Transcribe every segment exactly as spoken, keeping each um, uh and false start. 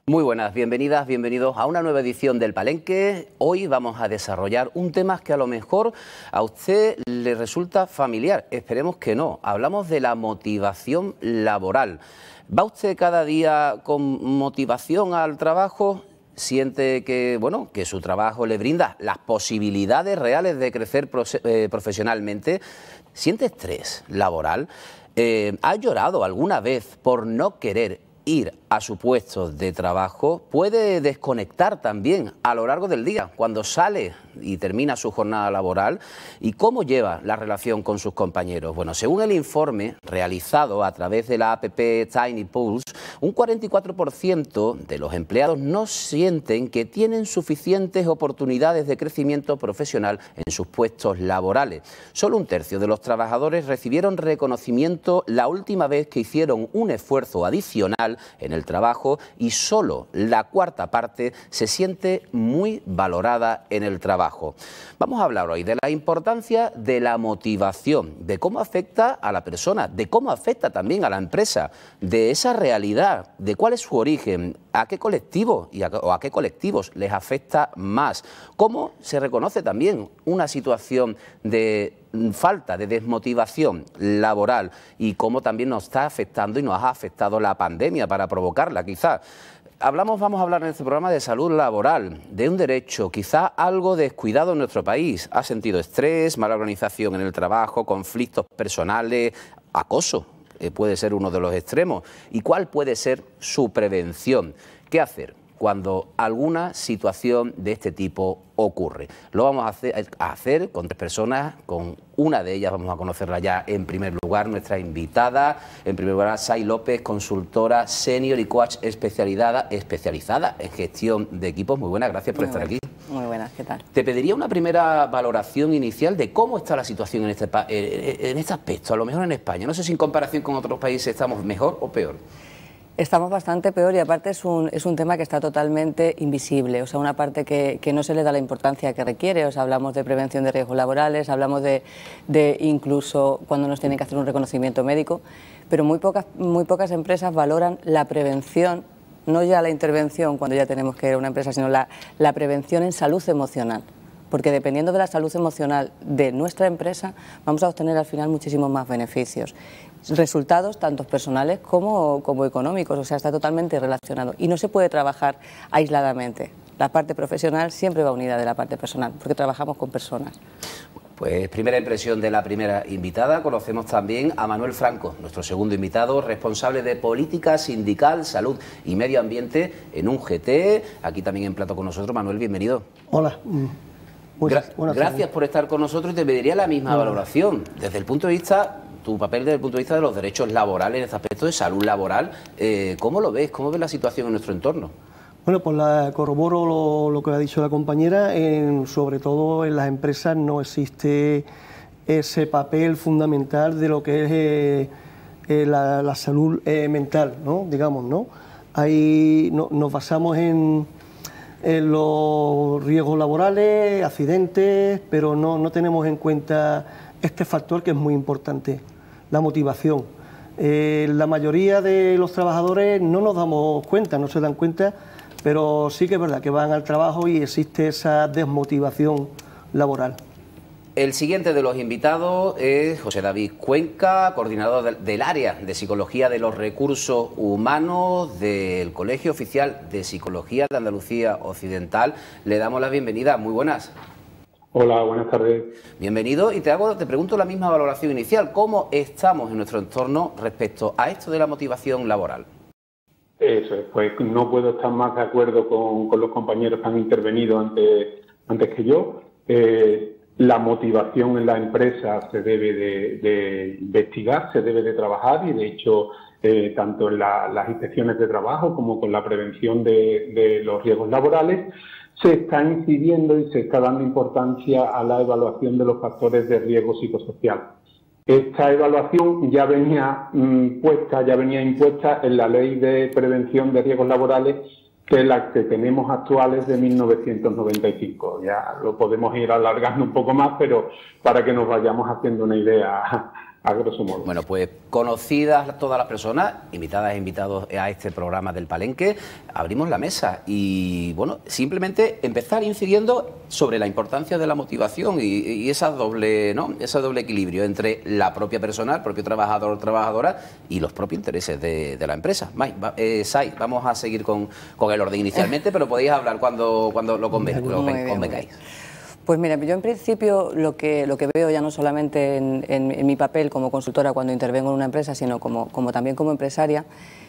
Muy buenas, bienvenidas, bienvenidos a una nueva edición del Palenque. Hoy vamos a desarrollar un tema que a lo mejor a usted le resulta familiar. Esperemos que no. Hablamos de la motivación laboral. ¿Va usted cada día con motivación al trabajo? ¿Siente que, bueno, que su trabajo le brinda las posibilidades reales de crecer eh, profesionalmente? ¿Siente estrés laboral? Eh, ¿Ha llorado alguna vez por no querer ir a su puesto de trabajo? ¿Puede desconectar también a lo largo del día cuando sale y termina su jornada laboral? ¿Y cómo lleva la relación con sus compañeros? Bueno, según el informe realizado a través de la app Tiny Pulse, un cuarenta y cuatro por ciento de los empleados no sienten que tienen suficientes oportunidades de crecimiento profesional en sus puestos laborales. Solo un tercio de los trabajadores recibieron reconocimiento la última vez que hicieron un esfuerzo adicional en el trabajo y solo la cuarta parte se siente muy valorada en el trabajo. Vamos a hablar hoy de la importancia de la motivación, de cómo afecta a la persona, de cómo afecta también a la empresa, de esa realidad, de cuál es su origen, a qué colectivo y a, o a qué colectivos les afecta más, cómo se reconoce también una situación de falta de desmotivación laboral y cómo también nos está afectando y nos ha afectado la pandemia para provocarla, quizás. Hablamos, vamos a hablar en este programa de salud laboral, de un derecho quizá algo descuidado en nuestro país. ¿Ha sentido estrés, mala organización en el trabajo, conflictos personales, acoso? Eh, puede ser uno de los extremos. ¿Y cuál puede ser su prevención? ¿Qué hacer cuando alguna situación de este tipo ocurre? Lo vamos a hacer, a hacer con tres personas, con una de ellas vamos a conocerla ya en primer lugar, nuestra invitada, en primer lugar, Say López, consultora senior y coach especializada, especializada en gestión de equipos. Muy buenas, gracias por Muy estar buenas. aquí. Muy buenas, ¿qué tal? Te pediría una primera valoración inicial de cómo está la situación en este, en este aspecto, a lo mejor en España. No sé si en comparación con otros países estamos mejor o peor. Estamos bastante peor y aparte es un, es un tema que está totalmente invisible, o sea, una parte que, que no se le da la importancia que requiere. O sea, hablamos de prevención de riesgos laborales, hablamos de, de incluso cuando nos tienen que hacer un reconocimiento médico, pero muy pocas, muy pocas empresas valoran la prevención, no ya la intervención cuando ya tenemos que ir a una empresa, sino la, la prevención en salud emocional. Porque dependiendo de la salud emocional de nuestra empresa, vamos a obtener al final muchísimos más beneficios. Resultados tanto personales como, como económicos, o sea, está totalmente relacionado. Y no se puede trabajar aisladamente. La parte profesional siempre va unida de la parte personal, porque trabajamos con personas. Pues primera impresión de la primera invitada. Conocemos también a Manuel Franco, nuestro segundo invitado, responsable de política sindical, salud y medio ambiente en U G T. Aquí también en plato con nosotros. Manuel, bienvenido. Hola. Gra gracias por estar con nosotros y te pediría la misma bueno. valoración. Desde el punto de vista, tu papel desde el punto de vista de los derechos laborales, en este aspecto de salud laboral, eh, ¿cómo lo ves? ¿Cómo ves la situación en nuestro entorno? Bueno, pues la, corroboro lo, lo que ha dicho la compañera, en, sobre todo en las empresas no existe ese papel fundamental de lo que es eh, eh, la, la salud eh, mental, ¿no? Digamos, ¿no? Ahí no, nos basamos en... en los riesgos laborales, accidentes, pero no, no tenemos en cuenta este factor que es muy importante, la motivación. Eh, la mayoría de los trabajadores no nos damos cuenta, no se dan cuenta, pero sí que es verdad que van al trabajo y existe esa desmotivación laboral. El siguiente de los invitados es José David Cuenca, coordinador del, del área de Psicología de los Recursos Humanos del Colegio Oficial de Psicología de Andalucía Occidental. Le damos la bienvenida. Muy buenas. Hola, buenas tardes. Bienvenido y te hago, te pregunto la misma valoración inicial. ¿Cómo estamos en nuestro entorno respecto a esto de la motivación laboral? Eso es, pues no puedo estar más de acuerdo con, con los compañeros que han intervenido antes, antes que yo. Eh, La motivación en la empresa se debe de, de investigar, se debe de trabajar y, de hecho, eh, tanto en la, las inspecciones de trabajo como con la prevención de, de los riesgos laborales, se está incidiendo y se está dando importancia a la evaluación de los factores de riesgo psicosocial. Esta evaluación ya venía mmm, puesta, ya venía impuesta en la Ley de Prevención de Riesgos Laborales, que las que tenemos actuales de mil novecientos noventa y cinco. Ya lo podemos ir alargando un poco más, pero para que nos vayamos haciendo una idea a a grosso modo. Bueno, pues conocidas todas las personas, invitadas e invitados a este programa del Palenque, abrimos la mesa y, bueno, simplemente empezar incidiendo sobre la importancia de la motivación y, y esa doble, ¿no? ese doble equilibrio entre la propia persona, el propio trabajador o trabajadora y los propios intereses de, de la empresa. Mai, va, eh, Sai, vamos a seguir con, con el orden inicialmente, pero podéis hablar cuando, cuando lo, conven, lo convengáis. Pues mira, yo en principio lo que, lo que veo ya no solamente en, en, en mi papel como consultora cuando intervengo en una empresa, sino como, como también como empresaria,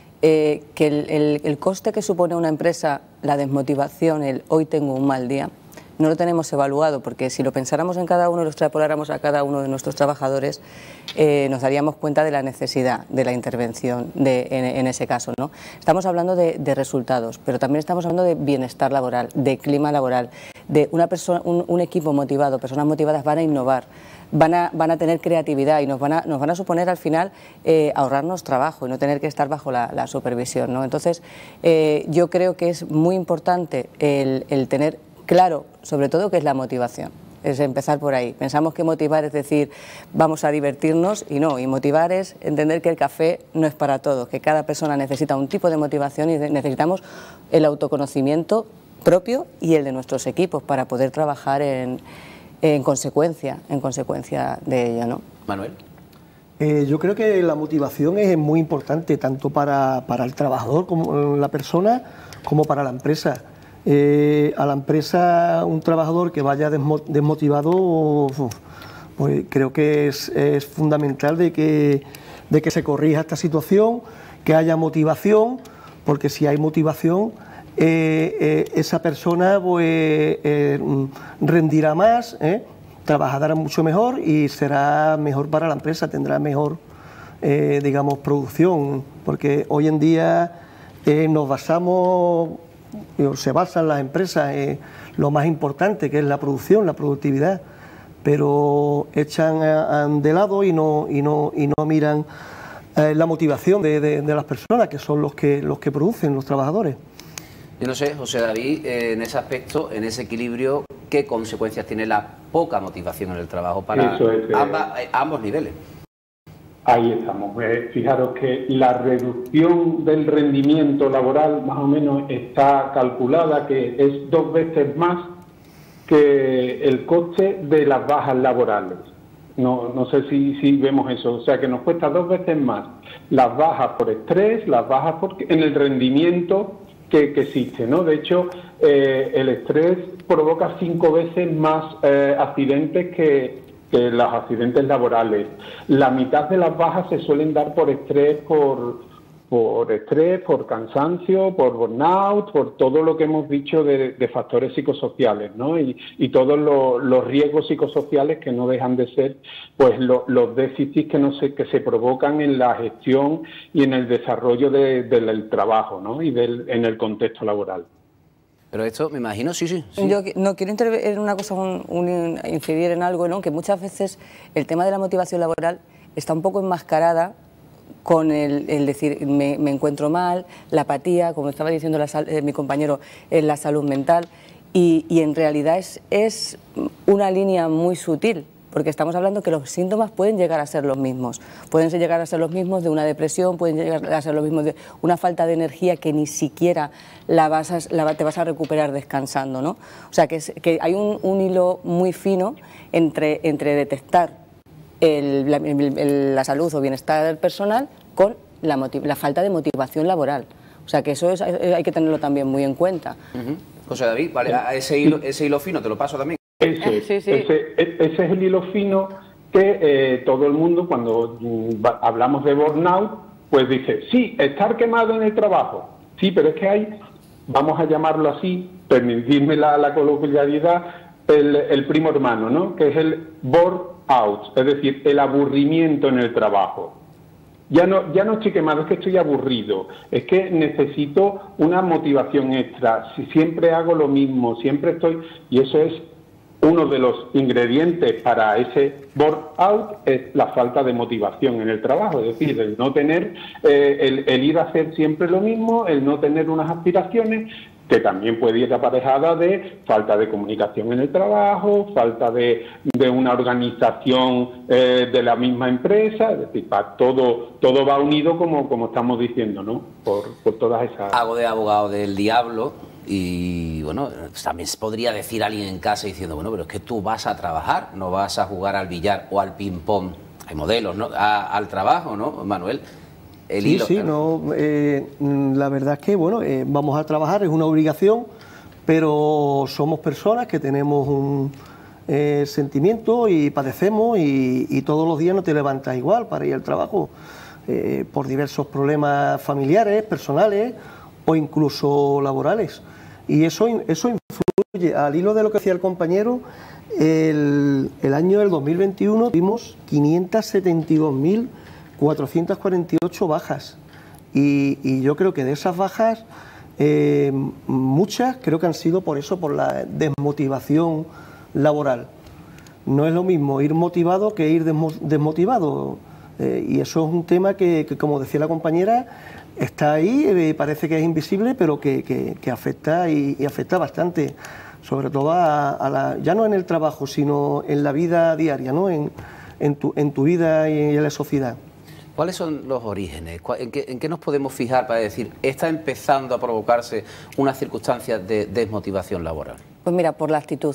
eh, que el, el, el coste que supone una empresa, la desmotivación, el hoy tengo un mal día, no lo tenemos evaluado, porque si lo pensáramos en cada uno y lo extrapoláramos a cada uno de nuestros trabajadores, eh, nos daríamos cuenta de la necesidad de la intervención de, en, en ese caso, ¿no? Estamos hablando de, de resultados, pero también estamos hablando de bienestar laboral, de clima laboral, de una persona, un, un equipo motivado, personas motivadas van a innovar, van a, van a tener creatividad y nos van a, nos van a suponer al final eh, ahorrarnos trabajo y no tener que estar bajo la, la supervisión, ¿no? Entonces, eh, yo creo que es muy importante el, el tener claro, sobre todo, qué es la motivación. Es empezar por ahí. Pensamos que motivar es decir, vamos a divertirnos, y no. Y motivar es entender que el café no es para todos, que cada persona necesita un tipo de motivación y necesitamos el autoconocimiento propio y el de nuestros equipos para poder trabajar en, en consecuencia, en consecuencia de ello, ¿no? Manuel. Eh, yo creo que la motivación es muy importante tanto para, para el trabajador como la persona como para la empresa. Eh, a la empresa, un trabajador que vaya desmotivado, uf, pues creo que es, es fundamental de que, de que se corrija esta situación, que haya motivación, porque si hay motivación, eh, eh, esa persona pues, eh, rendirá más, eh, trabajará mucho mejor y será mejor para la empresa, tendrá mejor, eh, digamos, producción, porque hoy en día eh, nos basamos... se basan las empresas en lo más importante, que es la producción, la productividad, pero echan a, a de lado y no, y no, y no miran eh, la motivación de, de, de las personas, que son los que, los que producen, los trabajadores. Yo no sé, José David, eh, en ese aspecto, en ese equilibrio, ¿qué consecuencias tiene la poca motivación en el trabajo para Eso es, eh, ambas, eh, ambos niveles? Ahí estamos. Eh, fijaros que la reducción del rendimiento laboral más o menos está calculada que es dos veces más que el coste de las bajas laborales. No, no sé si, si vemos eso. O sea, que nos cuesta dos veces más las bajas por estrés, las bajas por, en el rendimiento que, que existe, ¿no? De hecho, eh, el estrés provoca cinco veces más eh, accidentes que... que los accidentes laborales. La mitad de las bajas se suelen dar por estrés, por, por estrés, por cansancio, por burnout, por todo lo que hemos dicho de, de factores psicosociales, ¿no? Y, y todos los, los riesgos psicosociales que no dejan de ser, pues, lo, los déficits que no se, que se provocan en la gestión y en el desarrollo de, de, del trabajo, ¿no? Y del, en el contexto laboral. Pero esto, me imagino, sí, sí. sí. Yo no quiero intervenir en una cosa, un, un, incidir en algo, ¿no? Que muchas veces el tema de la motivación laboral está un poco enmascarada con el, el decir, me, me encuentro mal, la apatía, como estaba diciendo la, eh, mi compañero, en la salud mental, y, y en realidad es, es una línea muy sutil, porque estamos hablando que los síntomas pueden llegar a ser los mismos, pueden llegar a ser los mismos de una depresión, pueden llegar a ser los mismos de una falta de energía que ni siquiera la vas a, la, te vas a recuperar descansando, ¿no? O sea, que, es, que hay un, un hilo muy fino entre, entre detectar el, la, el, la salud o bienestar personal con la, motiv, la falta de motivación laboral. O sea, que eso es, hay que tenerlo también muy en cuenta. Uh-huh. José David, vale, a ese hilo, ese hilo fino te lo paso también. Ese, sí, sí. Ese, ese es el hilo fino que eh, todo el mundo, cuando mm, hablamos de burnout, pues dice, sí, estar quemado en el trabajo. Sí, pero es que hay, vamos a llamarlo así, permitirme la, la coloquialidad, el, el primo hermano, ¿no? Que es el burnout, es decir, el aburrimiento en el trabajo. Ya no, ya no estoy quemado, es que estoy aburrido, es que necesito una motivación extra, si siempre hago lo mismo, siempre estoy, y eso es uno de los ingredientes para ese burnout, es la falta de motivación en el trabajo, es decir, el no tener, eh, el, el ir a hacer siempre lo mismo, el no tener unas aspiraciones, que también puede ir aparejada de falta de comunicación en el trabajo, falta de, de una organización eh, de la misma empresa, es decir, para todo, todo va unido como, como estamos diciendo, ¿no? Por, por todas esas... Hago de abogado del diablo y, bueno, también podría decir alguien en casa diciendo, bueno, pero es que tú vas a trabajar, no vas a jugar al billar o al ping-pong, hay modelos, ¿no? A, al trabajo, ¿no, Manuel? El sí, hilo, sí, claro. no, eh, la verdad es que, bueno, eh, vamos a trabajar, es una obligación, pero somos personas que tenemos un eh, sentimiento y padecemos y, y todos los días no te levantas igual para ir al trabajo, eh, por diversos problemas familiares, personales o incluso laborales. Y eso, eso influye. Al hilo de lo que decía el compañero, el, el año del dos mil veintiuno tuvimos quinientas setenta y dos mil cuatrocientas cuarenta y ocho bajas y, y yo creo que de esas bajas eh, muchas creo que han sido por eso, por la desmotivación laboral. No es lo mismo ir motivado que ir desmo desmotivado eh, y eso es un tema que, que, como decía la compañera, está ahí, eh, parece que es invisible, pero que, que, que afecta y, y afecta bastante, sobre todo a, a la, ya no en el trabajo, sino en la vida diaria, ¿no? en, en, tu, en tu vida y en la sociedad. ¿Cuáles son los orígenes? ¿En qué, ¿En qué nos podemos fijar para decir, está empezando a provocarse una circunstancia de desmotivación laboral? Pues mira, por la actitud.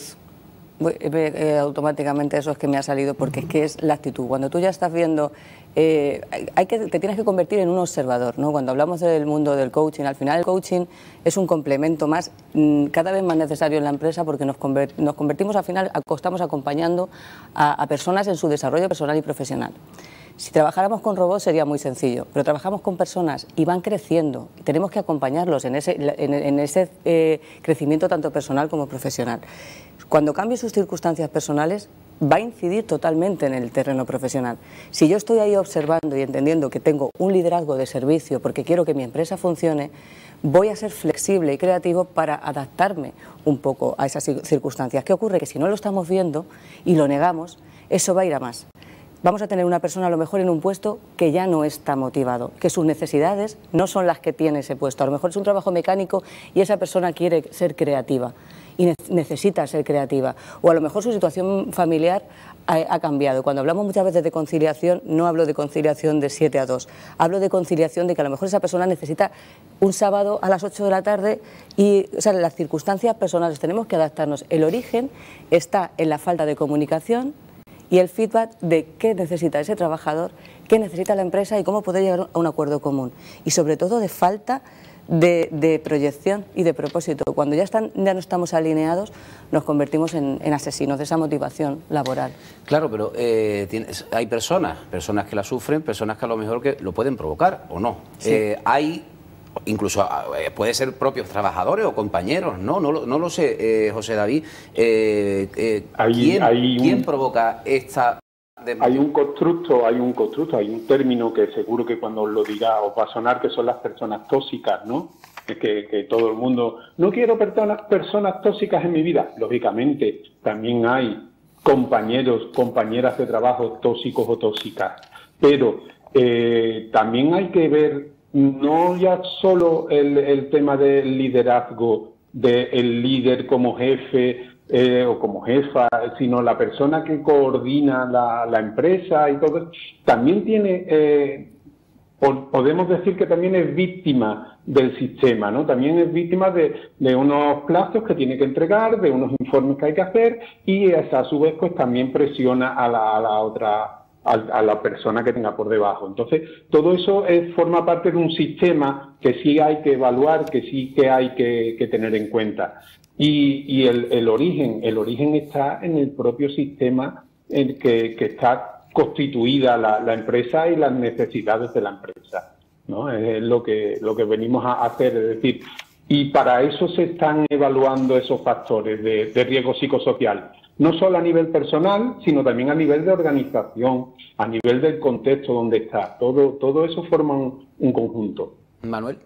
Eh, automáticamente eso es que me ha salido, porque es que es la actitud. Cuando tú ya estás viendo, eh, hay que, te tienes que convertir en un observador, ¿no? Cuando hablamos del mundo del coaching, al final el coaching es un complemento más, mmm, cada vez más necesario en la empresa, porque nos, convert, nos convertimos al final, estamos acompañando a, a personas en su desarrollo personal y profesional. Si trabajáramos con robots sería muy sencillo, pero trabajamos con personas y van creciendo y tenemos que acompañarlos en ese, en, en ese eh, crecimiento tanto personal como profesional. Cuando cambie sus circunstancias personales va a incidir totalmente en el terreno profesional. Si yo estoy ahí observando y entendiendo que tengo un liderazgo de servicio porque quiero que mi empresa funcione, voy a ser flexible y creativo para adaptarme un poco a esas circunstancias. ¿Qué ocurre? Que si no lo estamos viendo y lo negamos, eso va a ir a más. Vamos a tener una persona a lo mejor en un puesto que ya no está motivado, que sus necesidades no son las que tiene ese puesto. A lo mejor es un trabajo mecánico y esa persona quiere ser creativa y necesita ser creativa. O a lo mejor su situación familiar ha, ha cambiado. Cuando hablamos muchas veces de conciliación, no hablo de conciliación de siete a dos. Hablo de conciliación de que a lo mejor esa persona necesita un sábado a las ocho de la tarde y, o sea, las circunstancias personales tenemos que adaptarnos. El origen está en la falta de comunicación y el feedback de qué necesita ese trabajador, qué necesita la empresa y cómo poder llegar a un acuerdo común. Y sobre todo de falta de, de proyección y de propósito. Cuando ya, están, ya no estamos alineados, nos convertimos en, en asesinos de esa motivación laboral. Claro, pero eh, tienes, hay personas, personas que la sufren, personas que a lo mejor que lo pueden provocar o no. Sí. Eh, hay... Incluso eh, puede ser propios trabajadores o compañeros, no, no, no lo sé, eh, José David. Eh, eh, hay, ¿quién, hay ¿Quién un, provoca esta...? Hay un constructo, hay un constructo, hay un término que seguro que cuando os lo diga os va a sonar, que son las personas tóxicas, ¿no? Es que, que todo el mundo, no quiero personas, personas tóxicas en mi vida. Lógicamente, también hay compañeros, compañeras de trabajo tóxicos o tóxicas, pero eh, también hay que ver no ya solo el, el tema del liderazgo, del líder como jefe eh, o como jefa, sino la persona que coordina la, la empresa y todo. También tiene, eh, podemos decir que también es víctima del sistema, ¿no? También es víctima de, de unos plazos que tiene que entregar, de unos informes que hay que hacer y esa, a su vez pues también presiona a la, a la otra a la persona que tenga por debajo. Entonces, todo eso es, forma parte de un sistema que sí hay que evaluar, que sí que hay que, que tener en cuenta. Y, y el, el origen, el origen está en el propio sistema en que, que está constituida la, la empresa y las necesidades de la empresa, ¿no? Es lo que, lo que venimos a hacer, es decir, y para eso se están evaluando esos factores de, de riesgo psicosocial. No solo a nivel personal, sino también a nivel de organización, a nivel del contexto donde está. Todo, todo eso forma un, un conjunto. Manuel.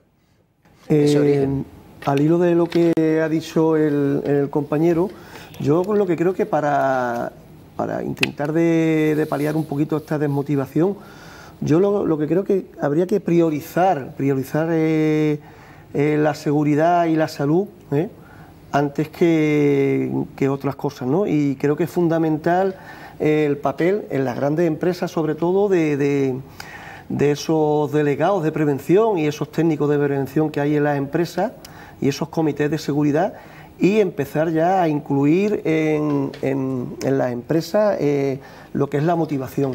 Eh, al hilo de lo que ha dicho el, el compañero, yo con lo que creo que para, para intentar de, de paliar un poquito esta desmotivación, yo lo, lo que creo que habría que priorizar, priorizar eh, eh, la seguridad y la salud ¿eh? antes que, que otras cosas, ¿no? Y creo que es fundamental el papel en las grandes empresas, sobre todo de, de, de esos delegados de prevención y esos técnicos de prevención que hay en las empresas y esos comités de seguridad, y empezar ya a incluir en, en, en las empresas eh, lo que es la motivación.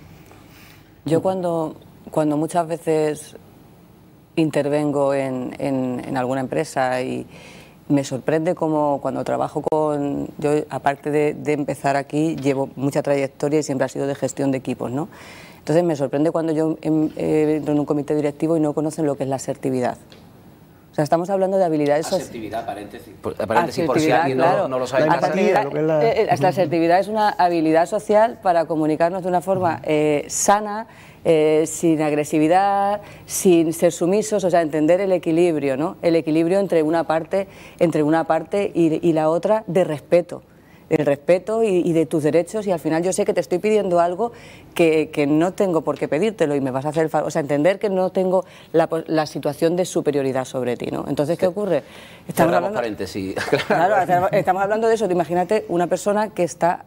Yo cuando, cuando muchas veces intervengo en, en, en alguna empresa y me sorprende como cuando trabajo con... Yo, aparte de, de empezar aquí, llevo mucha trayectoria y siempre ha sido de gestión de equipos, ¿no? Entonces me sorprende cuando yo eh, entro en un comité directivo y no conocen lo que es la asertividad. O sea, estamos hablando de habilidades sociales. Asertividad, paréntesis, paréntesis por si alguien claro. no, no lo sabe. La empatía, lo que es la... Eh, la asertividad es una habilidad social para comunicarnos de una forma eh, sana, eh, sin agresividad, sin ser sumisos, o sea, entender el equilibrio, ¿no? El equilibrio entre una parte, entre una parte y, y la otra de respeto. El respeto y, y de tus derechos, y al final yo sé que te estoy pidiendo algo que, que no tengo por qué pedírtelo y me vas a hacer el favor, o sea, entender que no tengo la, la situación de superioridad sobre ti, ¿no? Entonces, ¿qué ocurre? Estamos hablando, paréntesis. Claro, estamos hablando de eso. Imagínate una persona que está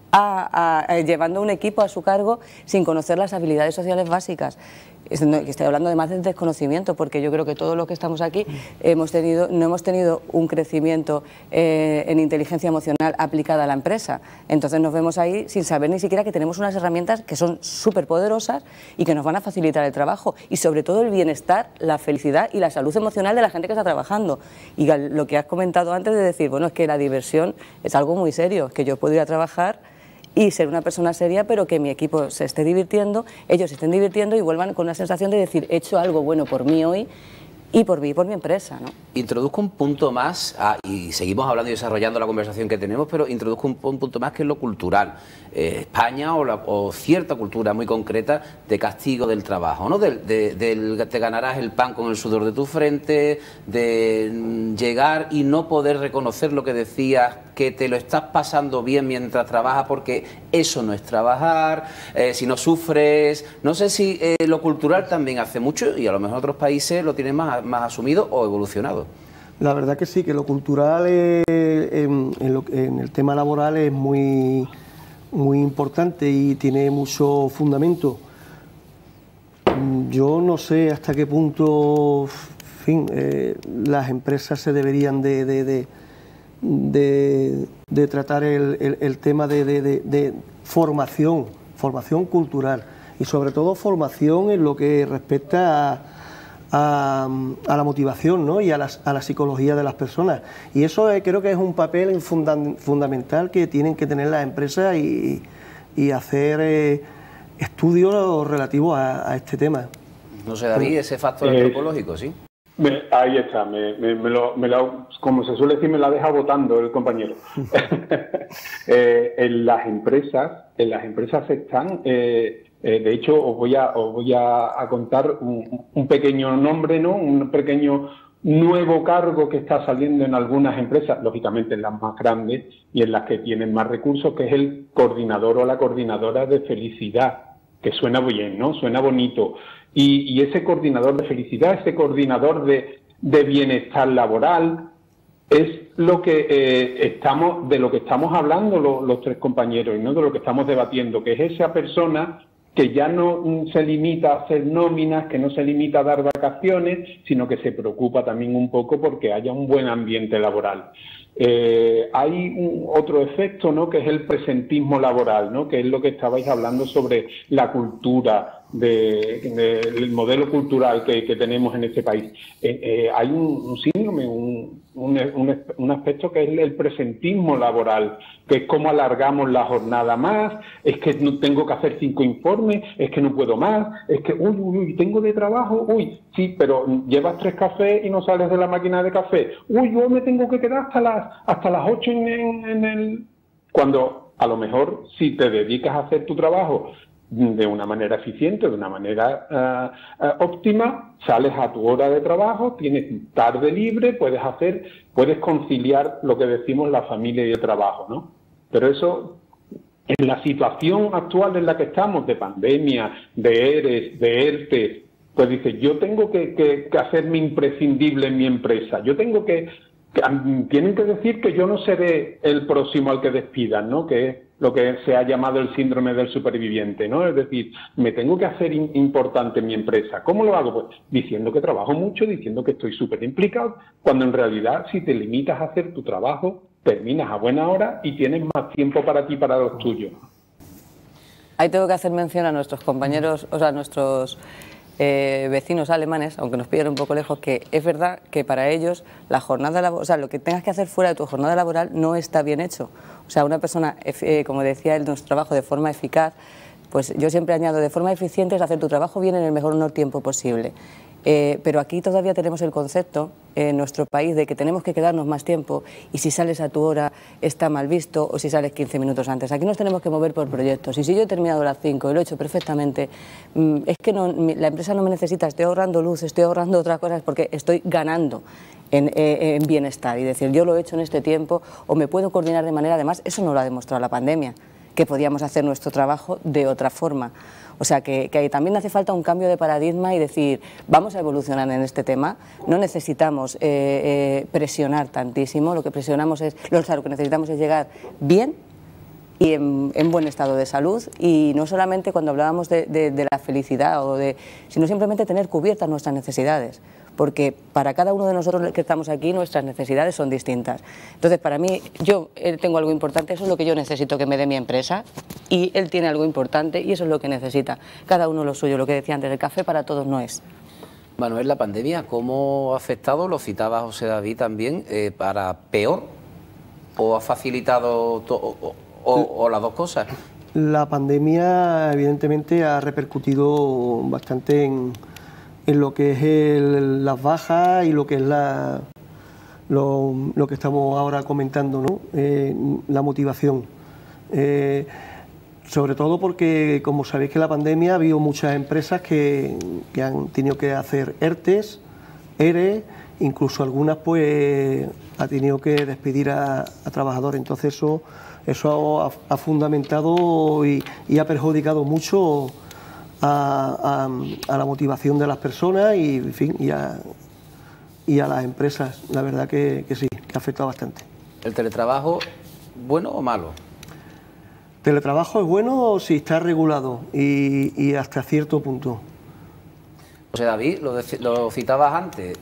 a, a, a, llevando un equipo a su cargo sin conocer las habilidades sociales básicas. Estoy hablando además del desconocimiento, porque yo creo que todos los que estamos aquí hemos tenido, no hemos tenido un crecimiento eh, en inteligencia emocional aplicada a la empresa. Entonces nos vemos ahí sin saber ni siquiera que tenemos unas herramientas que son súper poderosas y que nos van a facilitar el trabajo, y sobre todo el bienestar, la felicidad y la salud emocional de la gente que está trabajando. Y lo que has comentado antes de decir, bueno, es que la diversión es algo muy serio, que yo puedo ir a trabajar y ser una persona seria, pero que mi equipo se esté divirtiendo, ellos se estén divirtiendo y vuelvan con una sensación de decir, he hecho algo bueno por mí hoy y por mí y por mi empresa, ¿no? Introduzco un punto más, ah, y seguimos hablando y desarrollando la conversación que tenemos, pero introduzco un, un punto más, que es lo cultural. Eh, España o, la, o cierta cultura muy concreta de castigo del trabajo, ¿no? Del, de, del te ganarás el pan con el sudor de tu frente, de mm, llegar y no poder reconocer lo que decías, que te lo estás pasando bien mientras trabajas, porque eso no es trabajar, eh, si no sufres. No sé si eh, lo cultural también hace mucho, y a lo mejor otros países lo tienen más, más asumido o evolucionado. La verdad que sí, que lo cultural es, en, en, lo, en el tema laboral es muy, muy importante y tiene mucho fundamento. Yo no sé hasta qué punto, en fin, eh, las empresas se deberían de... de, de De, de tratar el, el, el tema de, de, de, de formación, formación cultural, y sobre todo formación en lo que respecta a, a, a la motivación, ¿no? Y a la, a la psicología de las personas. Y eso eh, creo que es un papel funda, fundamental que tienen que tener las empresas y, y hacer eh, estudios relativos a, a este tema. No sé, David, ese factor eh, antropológico, ¿sí? Me, ahí está, me, me, me lo, me lo, como se suele decir, me la deja votando el compañero. eh, en las empresas, en las empresas están, eh, eh, de hecho, os voy a, os voy a, a contar un, un pequeño nombre, ¿no? Un pequeño nuevo cargo que está saliendo en algunas empresas, lógicamente en las más grandes y en las que tienen más recursos, que es el coordinador o la coordinadora de felicidad, que suena bien, ¿no? Suena bonito. Y, y ese coordinador de felicidad, ese coordinador de, de bienestar laboral, es lo que eh, estamos, de lo que estamos hablando los, los tres compañeros, y no de lo que estamos debatiendo, que es esa persona que ya no se limita a hacer nóminas, que no se limita a dar vacaciones, sino que se preocupa también un poco porque haya un buen ambiente laboral. Eh, hay un otro efecto, ¿no?, que es el presentismo laboral, ¿no?, que es lo que estabais hablando sobre la cultura, de, de, el modelo cultural que, que tenemos en este país. Eh, eh, hay un, un síndrome, un, un, un, un aspecto que es el presentismo laboral, que es cómo alargamos la jornada más, es que no tengo que hacer cinco informes, es que no puedo más, es que, uy, uy, uy, tengo de trabajo, uy, sí, pero llevas tres cafés y no sales de la máquina de café, uy, yo me tengo que quedar hasta las, hasta las ocho en, en, en el... Cuando a lo mejor si te dedicas a hacer tu trabajo de una manera eficiente, de una manera uh, uh, óptima, sales a tu hora de trabajo, tienes tarde libre, puedes hacer, puedes conciliar lo que decimos la familia y el trabajo, ¿no? Pero eso, en la situación actual en la que estamos, de pandemia, de ERES, de ERTE, pues dices, yo tengo que, que, que hacerme imprescindible en mi empresa, yo tengo que tienen que decir que yo no seré el próximo al que despidan, ¿no? Que es lo que se ha llamado el síndrome del superviviente, ¿no? Es decir, me tengo que hacer in- importante en mi empresa. ¿Cómo lo hago? Pues diciendo que trabajo mucho, diciendo que estoy súper implicado, cuando en realidad si te limitas a hacer tu trabajo, terminas a buena hora y tienes más tiempo para ti, para los tuyos. Ahí tengo que hacer mención a nuestros compañeros, o sea, a nuestros eh, vecinos alemanes, aunque nos pillen un poco lejos, que es verdad que para ellos la jornada laboral, o sea, lo que tengas que hacer fuera de tu jornada laboral no está bien hecho. O sea, una persona, eh, como decía él, nuestro trabajo de forma eficaz, pues yo siempre añado, de forma eficiente es hacer tu trabajo bien en el mejor tiempo posible. Eh, pero aquí todavía tenemos el concepto en nuestro país de que tenemos que quedarnos más tiempo y si sales a tu hora está mal visto o si sales quince minutos antes. Aquí nos tenemos que mover por proyectos y si yo he terminado a las cinco y lo he hecho perfectamente, mmm, es que no, mi, la empresa no me necesita, estoy ahorrando luz, estoy ahorrando otras cosas porque estoy ganando en, eh, en bienestar y decir yo lo he hecho en este tiempo o me puedo coordinar de manera, además eso no lo ha demostrado la pandemia, que podíamos hacer nuestro trabajo de otra forma. O sea, que, que también hace falta un cambio de paradigma y decir, vamos a evolucionar en este tema, no necesitamos eh, eh, presionar tantísimo, lo que presionamos es, lo, o sea, lo que necesitamos es llegar bien y en, en buen estado de salud y no solamente cuando hablábamos de, de, de la felicidad, o de, sino simplemente tener cubiertas nuestras necesidades. Porque para cada uno de nosotros que estamos aquí nuestras necesidades son distintas. Entonces, para mí, yo tengo algo importante, eso es lo que yo necesito que me dé mi empresa y él tiene algo importante y eso es lo que necesita. Cada uno lo suyo, lo que decía antes, el café para todos no es. Manuel, la pandemia, ¿cómo ha afectado, lo citaba José David también, eh, para peor o ha facilitado to o, o, o las dos cosas? La pandemia evidentemente ha repercutido bastante en... en lo que es el, las bajas y lo que es la, lo, lo que estamos ahora comentando, ¿no? Eh, la motivación. Eh, sobre todo porque, como sabéis que la pandemia ha habido muchas empresas que, que han tenido que hacer ERTES, ERE, incluso algunas pues ha tenido que despedir a, a trabajadores. Entonces eso, eso ha, ha fundamentado y, y ha perjudicado mucho A, a, a la motivación de las personas y, en fin, y, a, y a las empresas. La verdad que, que sí, que ha afectado bastante. ¿El teletrabajo bueno o malo? Teletrabajo es bueno si está regulado y, y hasta cierto punto. José David, lo, de, lo citabas antes,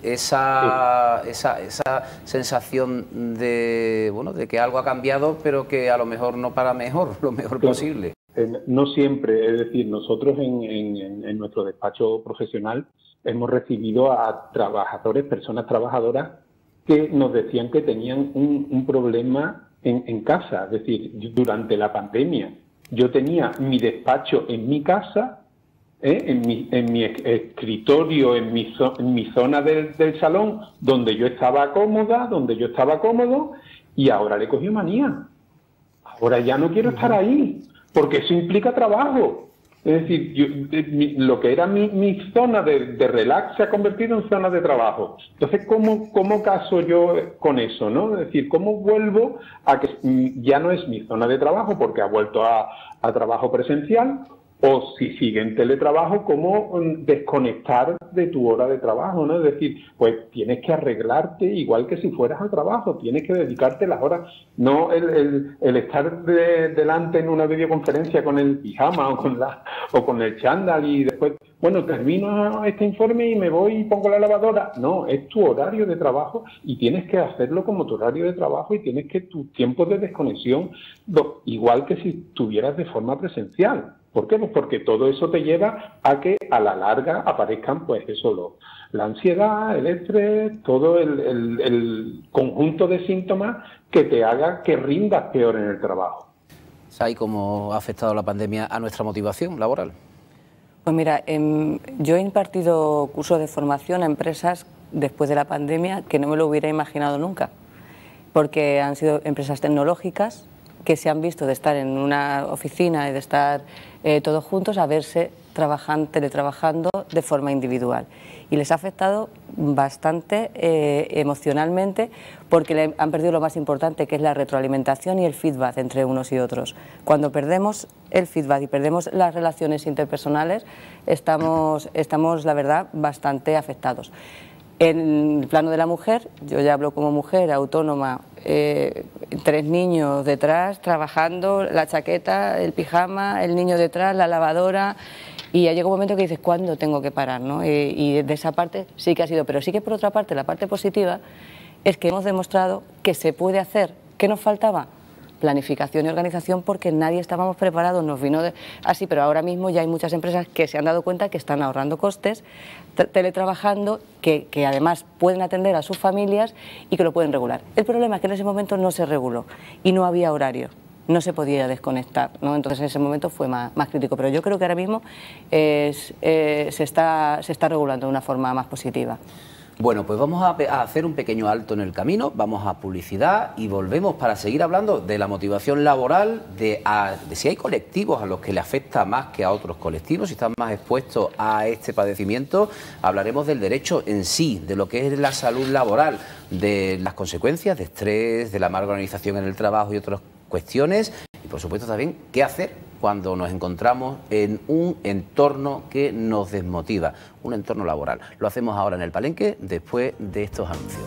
esa, esa, esa sensación de, bueno, de que algo ha cambiado, pero que a lo mejor no para mejor, lo mejor claro. posible. No siempre, es decir, nosotros en, en, en nuestro despacho profesional hemos recibido a trabajadores, personas trabajadoras que nos decían que tenían un, un problema en, en casa, es decir, durante la pandemia yo tenía mi despacho en mi casa, ¿eh? en, mi, en mi escritorio, en mi, zo en mi zona del, del salón, donde yo estaba cómoda, donde yo estaba cómodo, y ahora le cogió manía. Ahora ya no quiero estar ahí. Porque eso implica trabajo. Es decir, yo, mi, lo que era mi, mi zona de, de relax se ha convertido en zona de trabajo. Entonces, ¿cómo, cómo caso yo con eso, no? Es decir, ¿cómo vuelvo a que ya no es mi zona de trabajo porque ha vuelto a, a trabajo presencial? O si sigue en teletrabajo, ¿cómo desconectar de tu hora de trabajo, ¿no? Es decir, pues tienes que arreglarte igual que si fueras al trabajo, tienes que dedicarte las horas, no el, el, el estar de, delante en una videoconferencia con el pijama o con, la, o con el chándal y después, bueno, termino este informe y me voy y pongo la lavadora. No, es tu horario de trabajo y tienes que hacerlo como tu horario de trabajo y tienes que tu tiempo de desconexión, igual que si estuvieras de forma presencial. ¿Por qué? Pues porque todo eso te lleva a que a la larga aparezcan, pues eso, lo, la ansiedad, el estrés, todo el, el, el conjunto de síntomas que te haga que rindas peor en el trabajo. ¿Sabes cómo ha afectado la pandemia a nuestra motivación laboral? Pues mira, eh, yo he impartido cursos de formación a empresas después de la pandemia que no me lo hubiera imaginado nunca, porque han sido empresas tecnológicas que se han visto de estar en una oficina y de estar eh, todos juntos a verse trabajando, teletrabajando de forma individual. Y les ha afectado bastante eh, emocionalmente porque le han perdido lo más importante, que es la retroalimentación y el feedback entre unos y otros. Cuando perdemos el feedback y perdemos las relaciones interpersonales, estamos, estamos la verdad, bastante afectados. En el plano de la mujer, yo ya hablo como mujer autónoma, eh, tres niños detrás, trabajando, la chaqueta, el pijama, el niño detrás, la lavadora, y ya llega un momento que dices, ¿cuándo tengo que parar? ¿no? Y, y de esa parte sí que ha sido, pero sí que por otra parte, la parte positiva es que hemos demostrado que se puede hacer. ¿Qué nos faltaba? Planificación y organización, porque nadie estábamos preparados, nos vino de, así, pero ahora mismo ya hay muchas empresas que se han dado cuenta que están ahorrando costes, teletrabajando, que, que además pueden atender a sus familias y que lo pueden regular. El problema es que en ese momento no se reguló y no había horario, no se podía desconectar, ¿no? Entonces en ese momento fue más, más crítico, pero yo creo que ahora mismo es, eh, se, está, se está regulando de una forma más positiva. Bueno, pues vamos a, a hacer un pequeño alto en el camino, vamos a publicidad y volvemos para seguir hablando de la motivación laboral, de, a, de si hay colectivos a los que le afecta más que a otros colectivos, si están más expuestos a este padecimiento. Hablaremos del derecho en sí, de lo que es la salud laboral, de las consecuencias de estrés, de la mala organización en el trabajo y otras cuestiones, y por supuesto también qué hacer cuando nos encontramos en un entorno que nos desmotiva, un entorno laboral. Lo hacemos ahora en el Palenque, después de estos anuncios.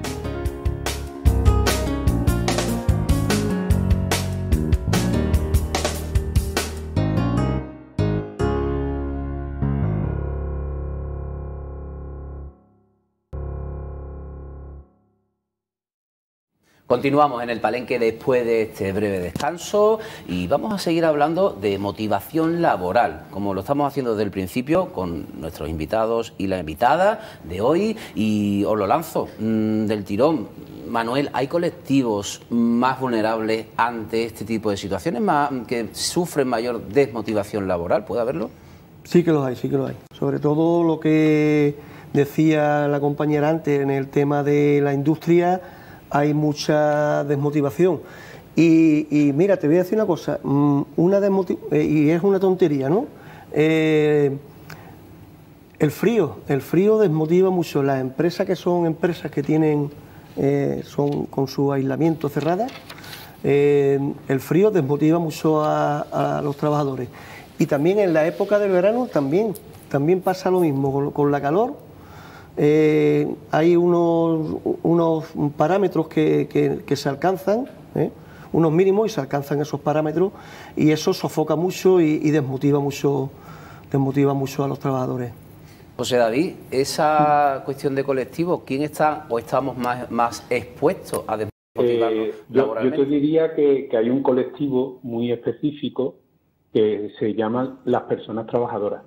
Continuamos en el Palenque después de este breve descanso y vamos a seguir hablando de motivación laboral, como lo estamos haciendo desde el principio con nuestros invitados y la invitada de hoy, y os lo lanzo mmm, del tirón. Manuel, ¿hay colectivos más vulnerables ante este tipo de situaciones, más, que sufren mayor desmotivación laboral? ¿Puede haberlo? Sí que los hay, sí que los hay. Sobre todo lo que decía la compañera antes en el tema de la industria, hay mucha desmotivación. Y, y mira, te voy a decir una cosa, una desmotivación, y es una tontería, ¿no? Eh, el frío, el frío desmotiva mucho. Las empresas que son empresas que tienen, eh, son con su aislamiento cerradas, eh, el frío desmotiva mucho a, a los trabajadores. Y también en la época del verano también, también pasa lo mismo, con, con la calor. Eh, hay unos, unos parámetros que, que, que se alcanzan, ¿eh? unos mínimos, y se alcanzan esos parámetros, y eso sofoca mucho y, y desmotiva mucho, desmotiva mucho a los trabajadores. José David, esa cuestión de colectivo, ¿quién está o estamos más, más expuestos a desmotivarnos eh, yo, laboralmente? yo te diría que, que hay un colectivo muy específico que se llaman las personas trabajadoras.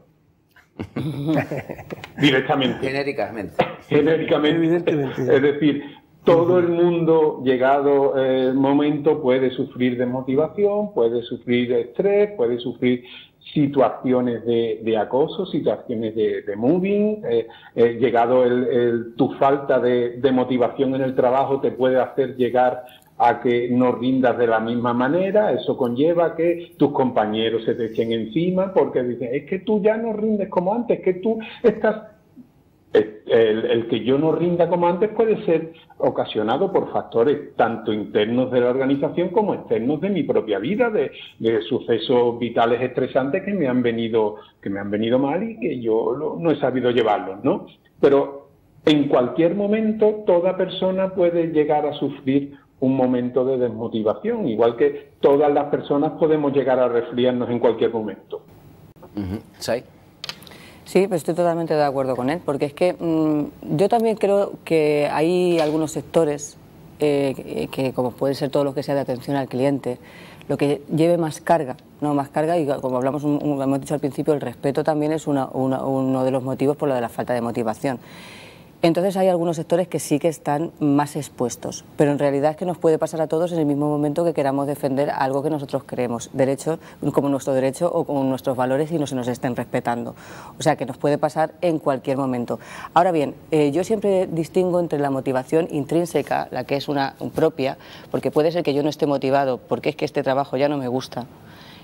Directamente. Genéricamente. Genéricamente. Evidentemente. Es decir, todo el mundo, llegado el momento, puede sufrir desmotivación, puede sufrir estrés, puede sufrir situaciones de, de acoso, situaciones de, de mobbing. Eh, eh, llegado el, el, tu falta de, de motivación en el trabajo te puede hacer llegar a que no rindas de la misma manera. Eso conlleva que tus compañeros se te echen encima porque dicen, es que tú ya no rindes como antes, que tú estás... El, el que yo no rinda como antes puede ser ocasionado por factores tanto internos de la organización como externos de mi propia vida, de, de sucesos vitales estresantes que me han venido, que me han venido mal y que yo lo, no he sabido llevarlos, ¿no? Pero en cualquier momento toda persona puede llegar a sufrir un momento de desmotivación, igual que todas las personas podemos llegar a resfriarnos en cualquier momento. Uh-huh. ¿Sí? Sí, pues estoy totalmente de acuerdo con él, porque es que mmm, yo también creo que hay algunos sectores eh, que, que, como puede ser todo lo que sea de atención al cliente, lo que lleve más carga, no más carga, y como hablamos, un, un, hemos dicho al principio, el respeto también es una, una, uno de los motivos por lo de la falta de motivación. Entonces hay algunos sectores que sí que están más expuestos, pero en realidad es que nos puede pasar a todos en el mismo momento que queramos defender algo que nosotros creemos, derecho, como nuestro derecho o como nuestros valores, y no se nos estén respetando. O sea que nos puede pasar en cualquier momento. Ahora bien, eh, yo siempre distingo entre la motivación intrínseca, la que es una propia, porque puede ser que yo no esté motivado porque es que este trabajo ya no me gusta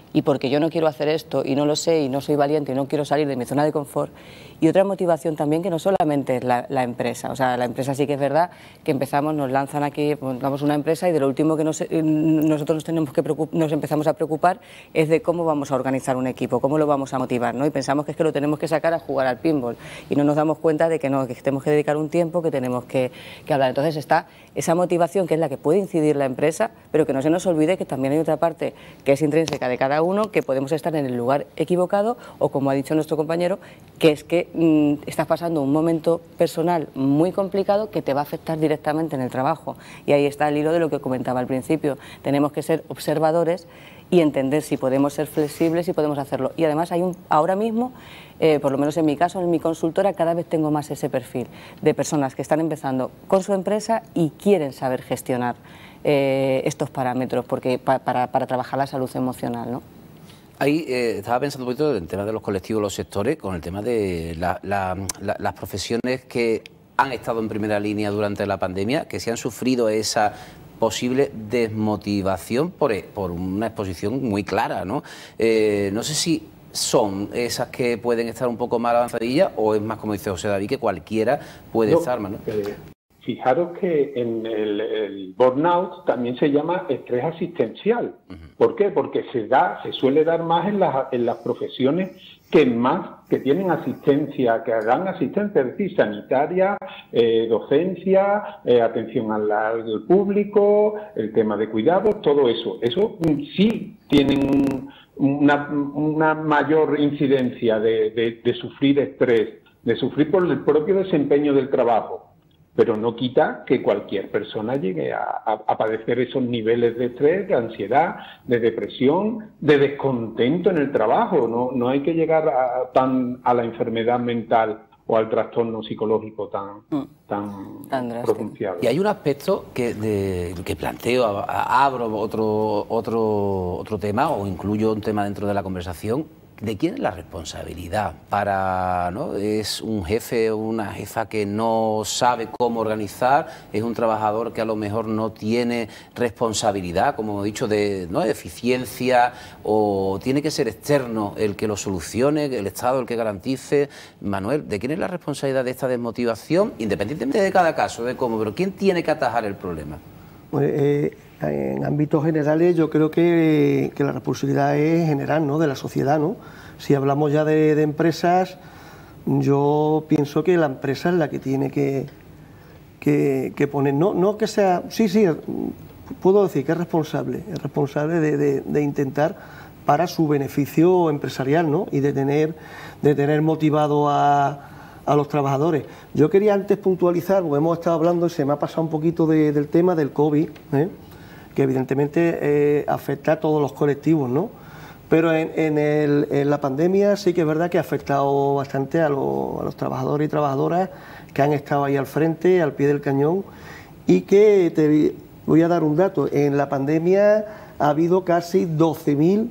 y porque yo no quiero hacer esto y no lo sé y no soy valiente y no quiero salir de mi zona de confort. Y otra motivación también que no solamente es la, la empresa, o sea, la empresa sí que es verdad que empezamos, nos lanzan aquí, montamos una empresa y de lo último que nos, nosotros nos, tenemos que nos empezamos a preocupar es de cómo vamos a organizar un equipo, cómo lo vamos a motivar, ¿no? Y pensamos que es que lo tenemos que sacar a jugar al pinball y no nos damos cuenta de que no, que tenemos que dedicar un tiempo, que tenemos que, que hablar. Entonces está esa motivación que es la que puede incidir la empresa, pero que no se nos olvide que también hay otra parte que es intrínseca de cada uno, que podemos estar en el lugar equivocado o, como ha dicho nuestro compañero, que es que mmm, estás pasando un momento personal muy complicado que te va a afectar directamente en el trabajo. Y ahí está el hilo de lo que comentaba al principio. Tenemos que ser observadores y entender si podemos ser flexibles y podemos hacerlo. Y además hay un, ahora mismo, eh, por lo menos en mi caso, en mi consultora, cada vez tengo más ese perfil de personas que están empezando con su empresa y quieren saber gestionar eh, estos parámetros porque, pa, para, para trabajar la salud emocional, ¿no? Ahí eh, estaba pensando un poquito en el tema de los colectivos, los sectores, con el tema de la, la, la, las profesiones que han estado en primera línea durante la pandemia, que se han sufrido esa posible desmotivación por, por una exposición muy clara, ¿no? Eh, no sé si son esas que pueden estar un poco más avanzadillas o es más, como dice José David, que cualquiera puede no, estar más, ¿no? Eh, fijaros que en el, el burnout también se llama estrés asistencial. Uh-huh. ¿Por qué? Porque se da, se suele dar más en las, en las profesiones que más, que tienen asistencia, que dan asistencia, es decir, sanitaria, eh, docencia, eh, atención al, al público, el tema de cuidados, todo eso. Eso sí tienen una, una mayor incidencia de, de, de sufrir estrés, de sufrir por el propio desempeño del trabajo. Pero no quita que cualquier persona llegue a, a, a padecer esos niveles de estrés, de ansiedad, de depresión, de descontento en el trabajo. No, no hay que llegar a, tan a la enfermedad mental o al trastorno psicológico tan, mm. tan, tan pronunciado. Y hay un aspecto que, de, que planteo, a, a, abro otro, otro, otro tema o incluyo un tema dentro de la conversación. ¿De quién es la responsabilidad para, ¿no? Es un jefe o una jefa que no sabe cómo organizar, es un trabajador que a lo mejor no tiene responsabilidad, como hemos dicho, de, ¿no? de eficiencia, o tiene que ser externo el que lo solucione, el Estado el que garantice? Manuel, ¿de quién es la responsabilidad de esta desmotivación, independientemente de cada caso, de cómo, pero quién tiene que atajar el problema? Pues, eh... En ámbitos generales yo creo que, que la responsabilidad es general, ¿no?, de la sociedad, ¿no? Si hablamos ya de, de empresas, yo pienso que la empresa es la que tiene que, que, que poner, no, no que sea, sí, sí, puedo decir que es responsable, es responsable de, de, de intentar para su beneficio empresarial, ¿no?, y de tener, de tener motivado a, a los trabajadores. Yo quería antes puntualizar, porque hemos estado hablando y se me ha pasado un poquito de, del tema del COVID, ¿eh? que evidentemente eh, afecta a todos los colectivos, ¿no? Pero en, en, el, en la pandemia sí que es verdad que ha afectado bastante a, lo, a los trabajadores y trabajadoras que han estado ahí al frente, al pie del cañón, y que te voy a dar un dato. En la pandemia ha habido casi doce mil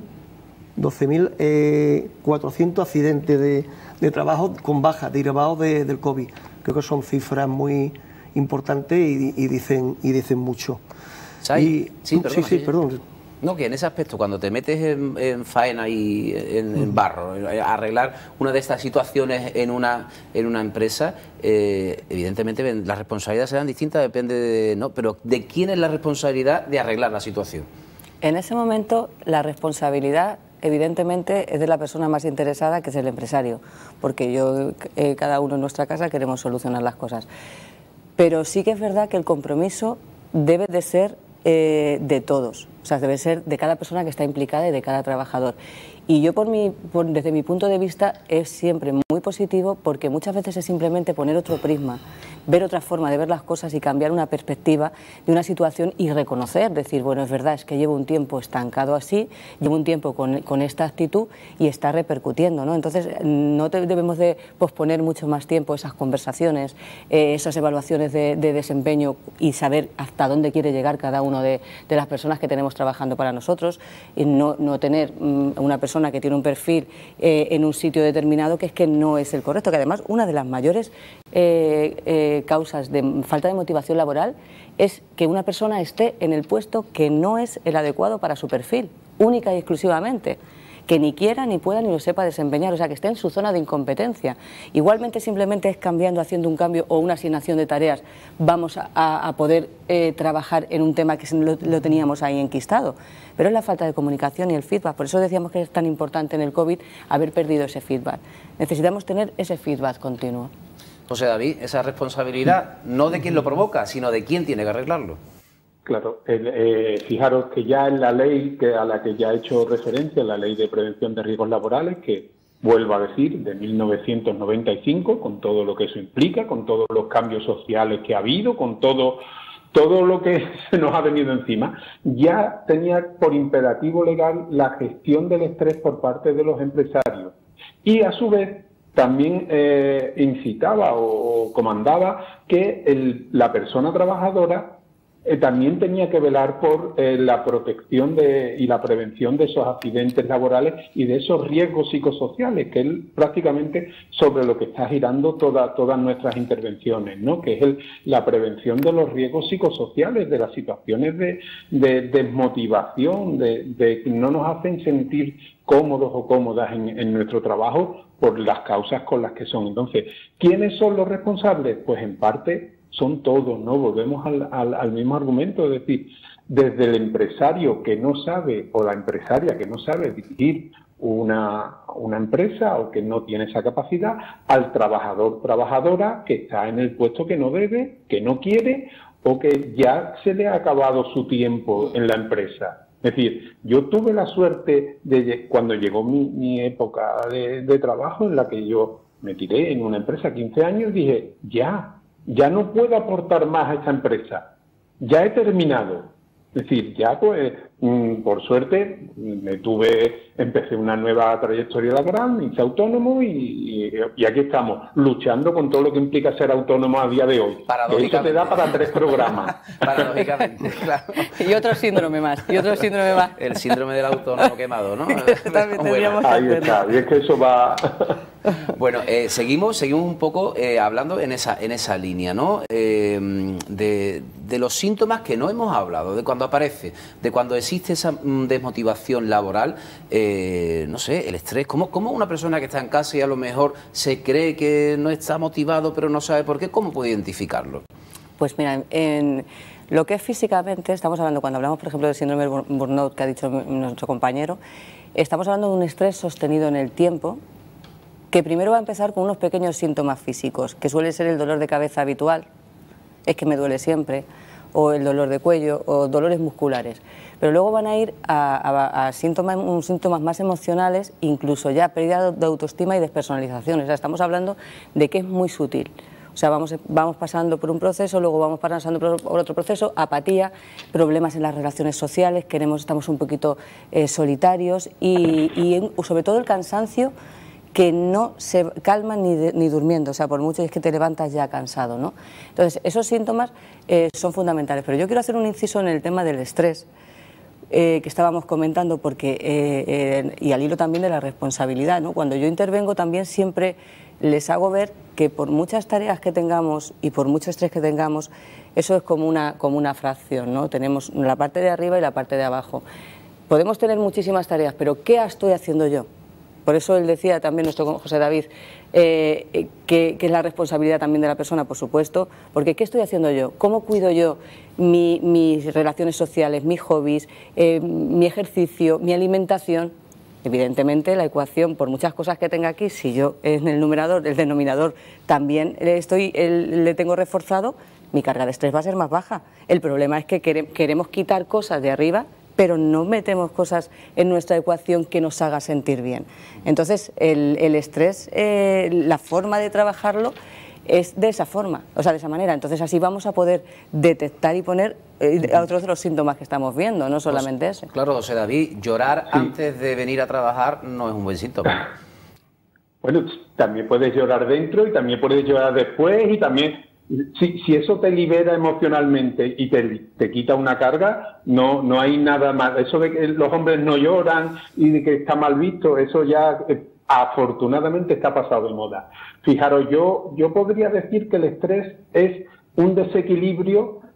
cuatrocientos accidentes de, de trabajo con baja derivados de, del COVID. Creo que son cifras muy importantes y, y, dicen, y dicen mucho. Y, sí, perdona, sí, sí, perdón. No, que en ese aspecto, cuando te metes en, en faena y en, en barro, a arreglar una de estas situaciones en una, en una empresa, eh, evidentemente las responsabilidades serán distintas, depende de... ¿no? Pero ¿de quién es la responsabilidad de arreglar la situación? En ese momento, la responsabilidad, evidentemente, es de la persona más interesada, que es el empresario, porque yo, eh, cada uno en nuestra casa queremos solucionar las cosas. Pero sí que es verdad que el compromiso debe de ser eh, de todos, o sea, debe ser de cada persona que está implicada y de cada trabajador. Y yo, por mi, por, desde mi punto de vista, es siempre muy positivo, porque muchas veces es simplemente poner otro prisma, ver otra forma de ver las cosas y cambiar una perspectiva de una situación y reconocer, decir, bueno, es verdad, es que llevo un tiempo estancado así, llevo un tiempo con, con esta actitud y está repercutiendo, ¿no? Entonces, no te, debemos de posponer mucho más tiempo esas conversaciones, eh, esas evaluaciones de, de desempeño y saber hasta dónde quiere llegar cada uno de, de las personas que tenemos trabajando para nosotros, y no, no tener um, una persona que tiene un perfil eh, en un sitio determinado que es que no es el correcto, que además una de las mayores eh, eh, causas de falta de motivación laboral es que una persona esté en el puesto que no es el adecuado para su perfil. única y exclusivamente, que ni quiera, ni pueda, ni lo sepa desempeñar, o sea, que esté en su zona de incompetencia. Igualmente, simplemente es cambiando, haciendo un cambio o una asignación de tareas, vamos a, a poder eh, trabajar en un tema que lo, lo teníamos ahí enquistado. Pero es la falta de comunicación y el feedback. Por eso decíamos que es tan importante en el COVID haber perdido ese feedback. Necesitamos tener ese feedback continuo. José David, esa responsabilidad no de quien lo provoca, sino de quién tiene que arreglarlo. Claro, el, eh, fijaros que ya en la ley que a la que ya he hecho referencia, la Ley de Prevención de Riesgos Laborales, que vuelvo a decir, de mil novecientos noventa y cinco, con todo lo que eso implica, con todos los cambios sociales que ha habido, con todo, todo lo que se nos ha venido encima, ya tenía por imperativo legal la gestión del estrés por parte de los empresarios. Y a su vez también eh, incitaba o, o comandaba que el, la persona trabajadora Eh, también tenía que velar por eh, la protección de, y la prevención de esos accidentes laborales y de esos riesgos psicosociales, que es prácticamente sobre lo que está girando toda, todas nuestras intervenciones, ¿no? Que es el, la prevención de los riesgos psicosociales, de las situaciones de, de desmotivación, de, de que no nos hacen sentir cómodos o cómodas en, en nuestro trabajo por las causas con las que son. Entonces, ¿quiénes son los responsables? Pues en parte son todos, ¿no? Volvemos al, al, al mismo argumento, es decir, desde el empresario que no sabe, o la empresaria que no sabe dirigir una, una empresa o que no tiene esa capacidad, al trabajador, trabajadora que está en el puesto que no debe, que no quiere o que ya se le ha acabado su tiempo en la empresa. Es decir, yo tuve la suerte de, cuando llegó mi, mi época de, de trabajo, en la que yo me tiré en una empresa quince años, dije, ya, ya no puedo aportar más a esta empresa, ya he terminado. Es decir, ya pues, por suerte, me tuve, empecé una nueva trayectoria laboral, me hice autónomo y, y aquí estamos, luchando con todo lo que implica ser autónomo a día de hoy. Eso te da para tres programas. Paradójicamente, claro. Y otro síndrome más, y otro síndrome más. El síndrome del autónomo quemado, ¿no? También tendríamos que ahí está, y es que eso va... Bueno, eh, seguimos, seguimos un poco eh, hablando en esa, en esa línea, ¿no? Eh, de, de los síntomas que no hemos hablado, de cuando aparece, de cuando existe esa mm, desmotivación laboral, eh, no sé, el estrés. ¿Cómo, ¿Cómo una persona que está en casa y a lo mejor se cree que no está motivado pero no sabe por qué, cómo puede identificarlo? Pues mira, en lo que es físicamente, estamos hablando, cuando hablamos por ejemplo del síndrome del burnout que ha dicho nuestro compañero, estamos hablando de un estrés sostenido en el tiempo, que primero va a empezar con unos pequeños síntomas físicos, que suele ser el dolor de cabeza habitual, es que me duele siempre, o el dolor de cuello, o dolores musculares. Pero luego van a ir a, a, a síntomas, síntomas más emocionales, incluso ya pérdida de autoestima y despersonalización. O sea, estamos hablando de que es muy sutil. O sea, vamos, vamos pasando por un proceso, luego vamos pasando por, por otro proceso, apatía, problemas en las relaciones sociales, queremos, estamos un poquito eh, solitarios y, y en, sobre todo el cansancio, que no se calman ni, de, ni durmiendo, o sea, por mucho es que te levantas ya cansado, ¿no? Entonces, esos síntomas eh, son fundamentales, pero yo quiero hacer un inciso en el tema del estrés, eh, que estábamos comentando, porque, eh, eh, y al hilo también de la responsabilidad, ¿no? Cuando yo intervengo también siempre les hago ver que por muchas tareas que tengamos y por mucho estrés que tengamos, eso es como una, como una fracción, ¿no? Tenemos la parte de arriba y la parte de abajo. Podemos tener muchísimas tareas, pero ¿qué estoy haciendo yo? Por eso él decía también, nuestro José David, eh, que, que es la responsabilidad también de la persona, por supuesto, porque ¿qué estoy haciendo yo? ¿Cómo cuido yo mi, mis relaciones sociales, mis hobbies, eh, mi ejercicio, mi alimentación? Evidentemente la ecuación, por muchas cosas que tenga aquí, si yo en el numerador, el denominador también estoy, el, le tengo reforzado, mi carga de estrés va a ser más baja. El problema es que queremos quitar cosas de arriba, pero no metemos cosas en nuestra ecuación que nos haga sentir bien. Entonces, el, el estrés, eh, la forma de trabajarlo es de esa forma, o sea, de esa manera. Entonces, así vamos a poder detectar y poner eh, otros de los síntomas que estamos viendo, no solamente pues, ese. Claro, José David, llorar sí. antes de venir a trabajar no es un buen síntoma. Bueno, también puedes llorar dentro y también puedes llorar después y también... Si, si eso te libera emocionalmente y te, te quita una carga, no, no hay nada más. Eso de que los hombres no lloran y de que está mal visto, eso ya eh, afortunadamente está pasado de moda. Fijaros, yo, yo podría decir que el estrés es un desequilibrio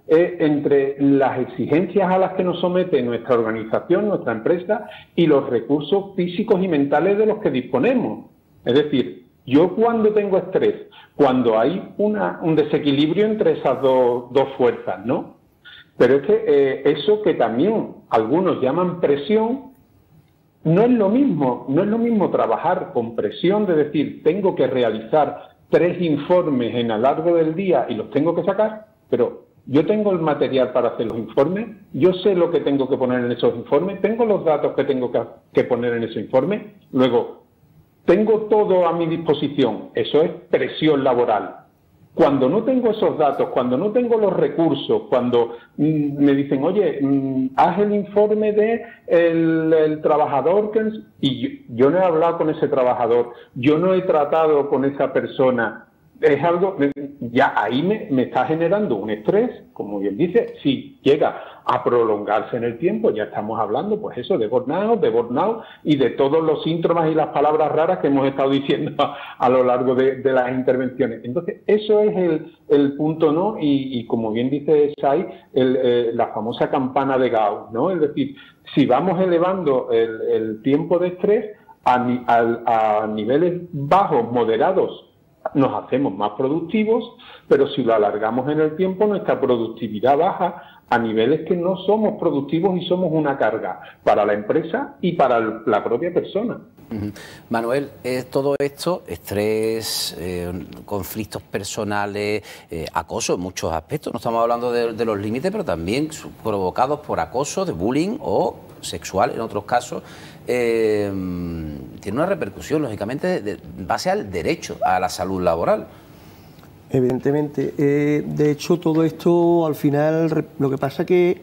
eh, entre las exigencias a las que nos somete nuestra organización, nuestra empresa, y los recursos físicos y mentales de los que disponemos. Es decir, yo cuando tengo estrés, cuando hay una, un desequilibrio entre esas dos, dos fuerzas, ¿no? Pero es que eh, eso que también algunos llaman presión, no es lo mismo, no es lo mismo trabajar con presión de decir, tengo que realizar tres informes en a lo largo del día y los tengo que sacar, pero yo tengo el material para hacer los informes, yo sé lo que tengo que poner en esos informes, tengo los datos que tengo que, que poner en esos informes, luego tengo todo a mi disposición, eso es presión laboral. Cuando no tengo esos datos, cuando no tengo los recursos, cuando mm, me dicen, oye, mm, haz el informe de el, el trabajador, que... y yo, yo no he hablado con ese trabajador, yo no he tratado con esa persona, es algo, ya ahí me, me está generando un estrés, como bien dice, si llega a prolongarse en el tiempo, ya estamos hablando, pues eso, de burnout, de burnout y de todos los síntomas y las palabras raras que hemos estado diciendo a, a lo largo de, de las intervenciones. Entonces, eso es el, el punto, ¿no? Y, y como bien dice Sai, el, eh, la famosa campana de Gauss, ¿no? Es decir, si vamos elevando el, el tiempo de estrés a, a, a niveles bajos, moderados, nos hacemos más productivos, pero si lo alargamos en el tiempo, nuestra productividad baja a niveles que no somos productivos y somos una carga para la empresa y para el, la propia persona. Uh-huh. Manuel, eh, todo esto, estrés, eh, conflictos personales, eh, acoso en muchos aspectos, no estamos hablando de, de los límites, pero también provocados por acoso, de bullying o sexual en otros casos, eh, tiene una repercusión, lógicamente, de, de base al derecho a la salud laboral. Evidentemente. Eh, de hecho, todo esto, al final, lo que pasa es que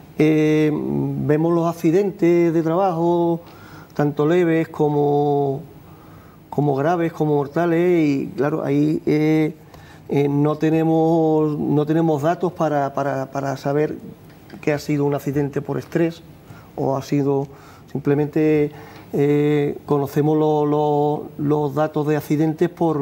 eh, vemos los accidentes de trabajo, tanto leves como, como graves, como mortales, y claro, ahí eh, eh, no tenemos, no tenemos datos para, para, para saber que ha sido un accidente por estrés o ha sido simplemente eh, conocemos lo, lo, los datos de accidentes por,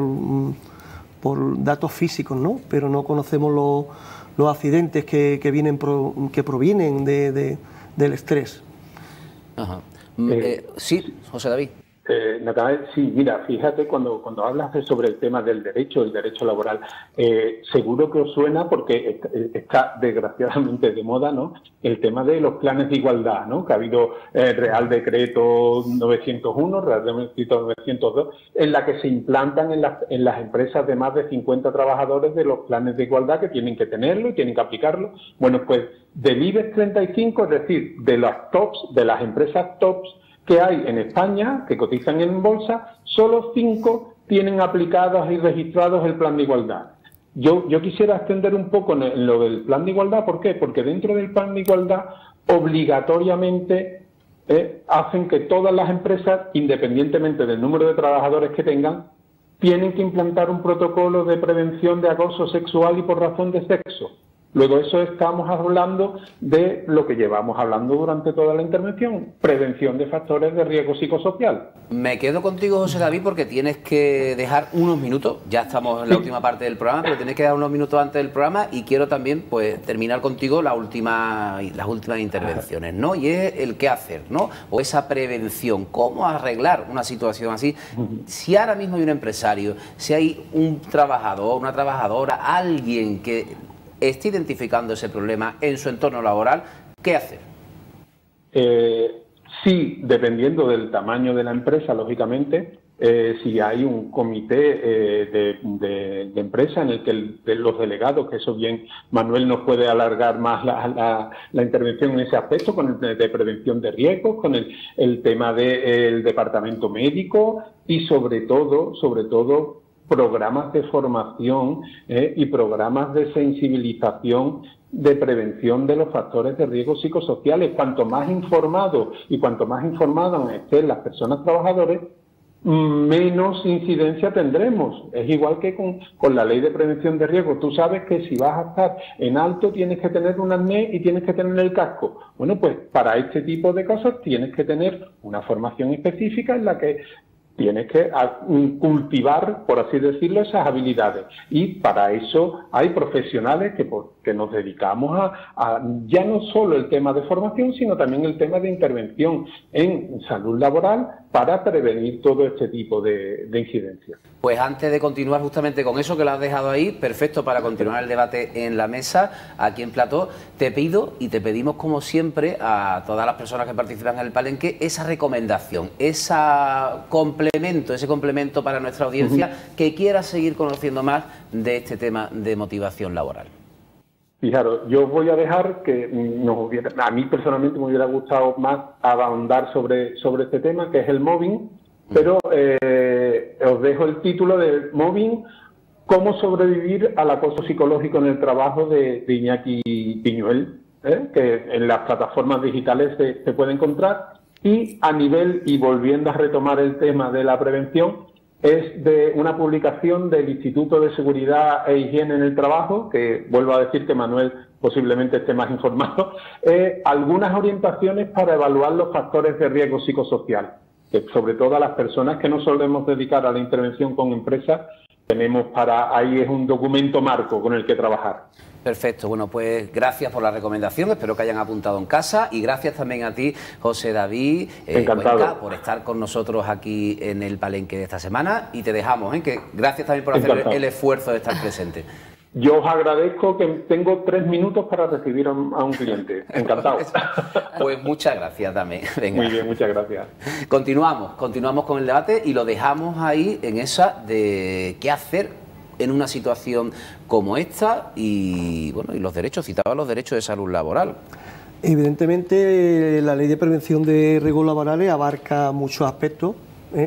por datos físicos, ¿no? Pero no conocemos los, los accidentes que, que, vienen pro, que provienen de, de, del estrés. Ajá. Eh, eh, sí, José David. Eh, Natanael, sí, mira, fíjate, cuando, cuando hablas de sobre el tema del derecho, el derecho laboral, eh, seguro que os suena porque está, está desgraciadamente de moda, ¿no?, el tema de los planes de igualdad, ¿no?, que ha habido eh, Real Decreto novecientos uno, Real Decreto novecientos dos, en la que se implantan en las, en las empresas de más de cincuenta trabajadores de los planes de igualdad que tienen que tenerlo y tienen que aplicarlo. Bueno, pues del IBEX treinta y cinco, es decir, de las tops, de las empresas tops que hay en España, que cotizan en bolsa, solo cinco tienen aplicados y registrados el plan de igualdad. Yo, yo quisiera extender un poco en lo del plan de igualdad. ¿Por qué? Porque dentro del plan de igualdad, obligatoriamente eh, hacen que todas las empresas, independientemente del número de trabajadores que tengan, tienen que implantar un protocolo de prevención de acoso sexual y por razón de sexo. Luego eso estamos hablando de lo que llevamos hablando durante toda la intervención, prevención de factores de riesgo psicosocial. Me quedo contigo, José David, porque tienes que dejar unos minutos, ya estamos en la última parte del programa, pero tienes que dar unos minutos antes del programa y quiero también pues terminar contigo la última, las últimas intervenciones, ¿no? Y es el qué hacer, ¿no? O esa prevención, cómo arreglar una situación así. Si ahora mismo hay un empresario, si hay un trabajador, una trabajadora, alguien que esté identificando ese problema en su entorno laboral, ¿qué hacer? Eh, sí, dependiendo del tamaño de la empresa, lógicamente, eh, si hay un comité eh, de, de, de empresa en el que el, de los delegados, que eso bien Manuel nos puede alargar más la, la, la intervención en ese aspecto, con el de, de prevención de riesgos, con el, el tema del departamento médico y sobre todo, sobre todo, programas de formación eh, y programas de sensibilización de prevención de los factores de riesgo psicosociales. Cuanto más informados y cuanto más informadas estén las personas trabajadoras, menos incidencia tendremos. Es igual que con, con la ley de prevención de riesgo. Tú sabes que si vas a estar en alto tienes que tener un arnés y tienes que tener el casco. Bueno, pues para este tipo de cosas tienes que tener una formación específica en la que tienes que cultivar, por así decirlo, esas habilidades. Y para eso hay profesionales que, que nos dedicamos a, a ya no solo el tema de formación, sino también el tema de intervención en salud laboral para prevenir todo este tipo de, de incidencias. Pues antes de continuar justamente con eso que lo has dejado ahí, perfecto para continuar el debate en la mesa, aquí en Plató, te pido y te pedimos como siempre a todas las personas que participan en el palenque esa recomendación, ese complemento, ese complemento para nuestra audiencia uh-huh. que quiera seguir conociendo más de este tema de motivación laboral. Fijaros, yo voy a dejar que nos hubiera, a mí personalmente me hubiera gustado más ahondar sobre, sobre este tema, que es el mobbing, pero eh, os dejo el título de Mobbing, cómo sobrevivir al acoso psicológico en el trabajo de, de Iñaki Piñuel, ¿eh? que en las plataformas digitales se, se puede encontrar. Y a nivel, y volviendo a retomar el tema de la prevención, es de una publicación del Instituto de Seguridad e Higiene en el Trabajo, que vuelvo a decir que Manuel posiblemente esté más informado, eh, algunas orientaciones para evaluar los factores de riesgo psicosocial, que sobre todo a las personas que no solemos dedicar a la intervención con empresas, tenemos para, ahí es un documento marco con el que trabajar. Perfecto, bueno, pues gracias por la recomendación, espero que hayan apuntado en casa y gracias también a ti, José David eh, Cuenca, por estar con nosotros aquí en el palenque de esta semana y te dejamos, ¿eh? que gracias también por hacer Encantado. el esfuerzo de estar presente. Yo os agradezco que tengo tres minutos para recibir a un, a un cliente. Encantado. Pues muchas gracias también. Venga. Muy bien, muchas gracias. Continuamos, continuamos con el debate y lo dejamos ahí en esa de qué hacer en una situación como esta y bueno y los derechos, citaba los derechos de salud laboral. Evidentemente la Ley de Prevención de Riesgos Laborales abarca muchos aspectos, ¿eh?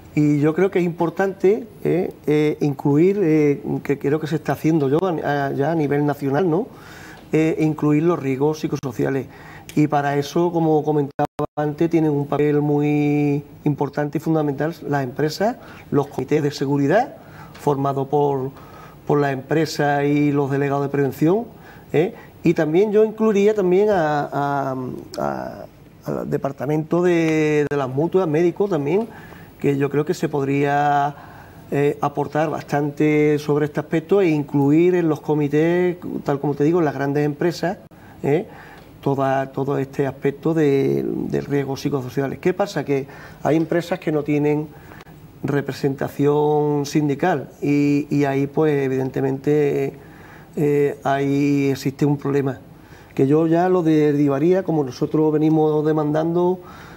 Y yo creo que es importante eh, eh, incluir, eh, que creo que se está haciendo yo a, ya a nivel nacional, ¿no? Eh, incluir los riesgos psicosociales. Y para eso, como comentaba antes, tienen un papel muy importante y fundamental las empresas, los comités de seguridad, formados por, por las empresas y los delegados de prevención. ¿eh? Y también yo incluiría también a, a, a, al departamento de, de las mutuas, médicos también, que yo creo que se podría eh, aportar bastante sobre este aspecto e incluir en los comités, tal como te digo, en las grandes empresas, ¿eh? Toda, todo este aspecto de, de riesgos psicosociales. ¿Qué pasa? Que hay empresas que no tienen representación sindical y, y ahí pues evidentemente eh, ahí existe un problema que yo ya lo derivaría, como nosotros venimos demandando,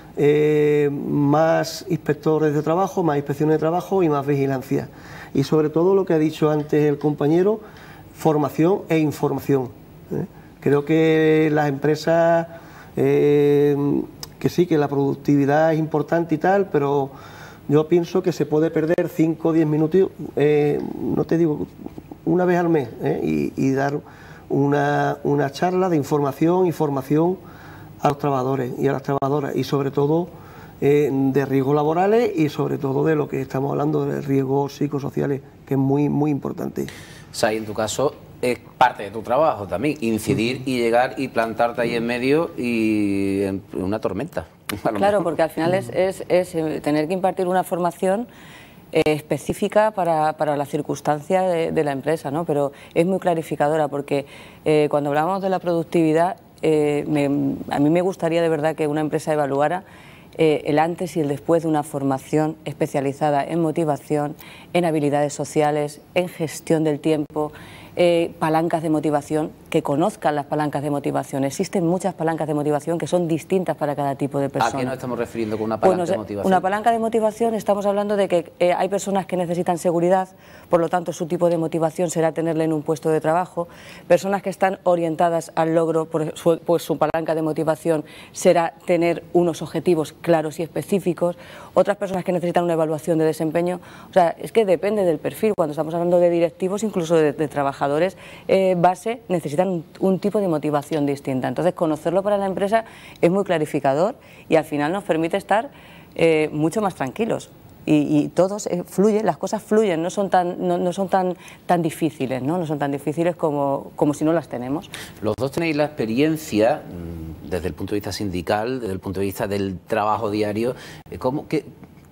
Eh, más inspectores de trabajo, más inspecciones de trabajo y más vigilancia. Y sobre todo lo que ha dicho antes el compañero, formación e información. ¿eh? Creo que las empresas, eh, que sí, que la productividad es importante y tal, pero yo pienso que se puede perder cinco o diez minutos, eh, no te digo, una vez al mes, ¿eh? y, y dar una, una charla de información y formación a los trabajadores y a las trabajadoras y sobre todo eh, de riesgos laborales y sobre todo de lo que estamos hablando de riesgos psicosociales, que es muy muy importante. Sai, en tu caso es parte de tu trabajo también, incidir y llegar y plantarte ahí en medio y en una tormenta. Claro, porque al final es, es, es tener que impartir una formación eh, específica para, para la circunstancia de, de la empresa, ¿no? Pero es muy clarificadora porque eh, cuando hablamos de la productividad, Eh, me, a mí me gustaría de verdad que una empresa evaluara eh, el antes y el después de una formación especializada en motivación, en habilidades sociales, en gestión del tiempo, eh, palancas de motivación, que conozcan las palancas de motivación. Existen muchas palancas de motivación que son distintas para cada tipo de persona. ¿A qué nos estamos refiriendo con una palanca bueno, de motivación? Una palanca de motivación, estamos hablando de que eh, hay personas que necesitan seguridad, por lo tanto su tipo de motivación será tenerle en un puesto de trabajo. Personas que están orientadas al logro, pues su, pues su palanca de motivación será tener unos objetivos claros y específicos. Otras personas que necesitan una evaluación de desempeño. O sea, es que depende del perfil. Cuando estamos hablando de directivos, incluso de, de trabajadores eh, base, necesitan un, un tipo de motivación distinta. Entonces, conocerlo para la empresa es muy clarificador y al final nos permite estar eh, mucho más tranquilos. Y, y todos eh, fluyen, las cosas fluyen, no son tan, no, no son tan, tan difíciles, ¿no? No son tan difíciles como, como si no las tenemos. Los dos tenéis la experiencia, desde el punto de vista sindical, desde el punto de vista del trabajo diario, ¿cómo, qué,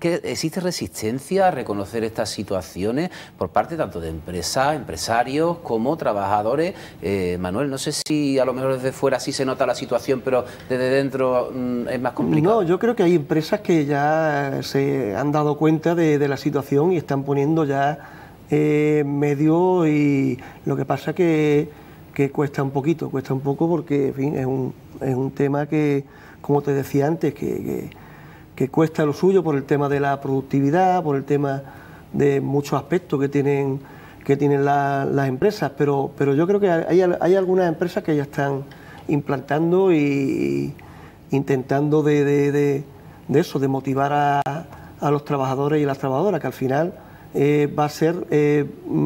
que existe resistencia a reconocer estas situaciones por parte tanto de empresas, empresarios como trabajadores. Eh, Manuel, no sé si a lo mejor desde fuera sí se nota la situación, pero desde dentro mmm, es más complicado. No, yo creo que hay empresas que ya se han dado cuenta de, de la situación y están poniendo ya eh, medios, y lo que pasa que, que cuesta un poquito, cuesta un poco porque, en fin, es un, es un tema que, como te decía antes, que, que, que cuesta lo suyo por el tema de la productividad, por el tema de muchos aspectos que tienen que tienen la, las empresas, pero, pero yo creo que hay, hay algunas empresas que ya están implantando y intentando de, de, de, de eso, de motivar a, a los trabajadores y las trabajadoras, que al final eh, va a ser eh,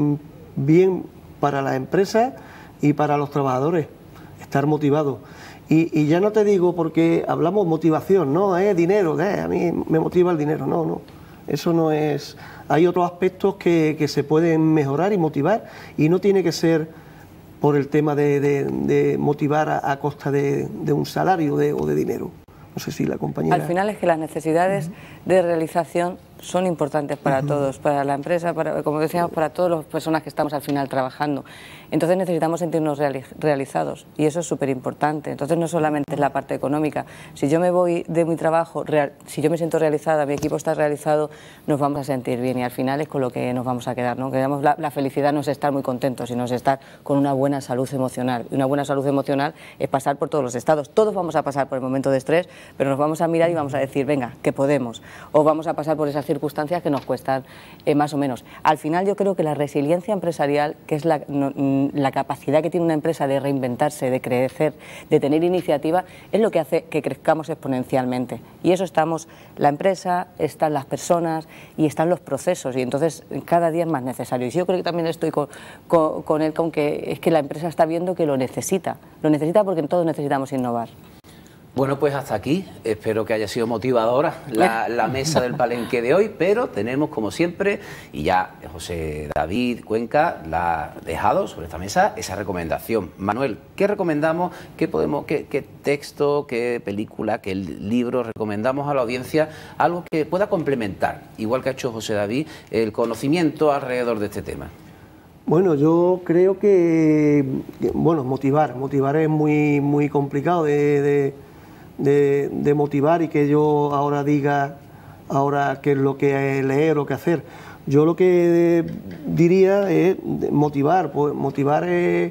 bien para las empresas y para los trabajadores, estar motivados. Y, y ya no te digo porque hablamos motivación, no, es eh, dinero, eh, a mí me motiva el dinero, no, no, eso no es. Hay otros aspectos que, que se pueden mejorar y motivar, y no tiene que ser por el tema de, de, de motivar a, a costa de, de un salario de, o de dinero. No sé si la compañera... Al final es que las necesidades uh-huh. de realización son importantes para uh-huh. todos, para la empresa, para, como decíamos, para todas las personas que estamos al final trabajando. Entonces necesitamos sentirnos reali realizados, y eso es súper importante. Entonces no solamente es la parte económica. Si yo me voy de mi trabajo, real, si yo me siento realizada, mi equipo está realizado, nos vamos a sentir bien, y al final es con lo que nos vamos a quedar, ¿no? Que digamos, la, la felicidad no es estar muy contentos, sino es estar con una buena salud emocional. Y una buena salud emocional es pasar por todos los estados. Todos vamos a pasar por el momento de estrés, pero nos vamos a mirar y vamos a decir, venga, que podemos. O vamos a pasar por esas circunstancias que nos cuestan eh, más o menos. Al final yo creo que la resiliencia empresarial, que es la, no, la capacidad que tiene una empresa de reinventarse, de crecer, de tener iniciativa, es lo que hace que crezcamos exponencialmente. Y eso estamos, la empresa, están las personas y están los procesos, y entonces cada día es más necesario. Y yo creo que también estoy con, con, con él, con que es que la empresa está viendo que lo necesita. Lo necesita porque todos necesitamos innovar. Bueno, pues hasta aquí. Espero que haya sido motivadora la, la mesa del Palenque de hoy, pero tenemos, como siempre, y ya José David Cuenca la ha dejado sobre esta mesa, esa recomendación. Manuel, ¿qué recomendamos? ¿Qué podemos, qué, qué texto, qué película, qué libro recomendamos a la audiencia? Algo que pueda complementar, igual que ha hecho José David, el conocimiento alrededor de este tema. Bueno, yo creo que, bueno, motivar, motivar es muy, muy complicado de... de De, de motivar y que yo ahora diga ahora qué es lo que leer o qué hacer. Yo lo que diría es motivar, pues motivar es,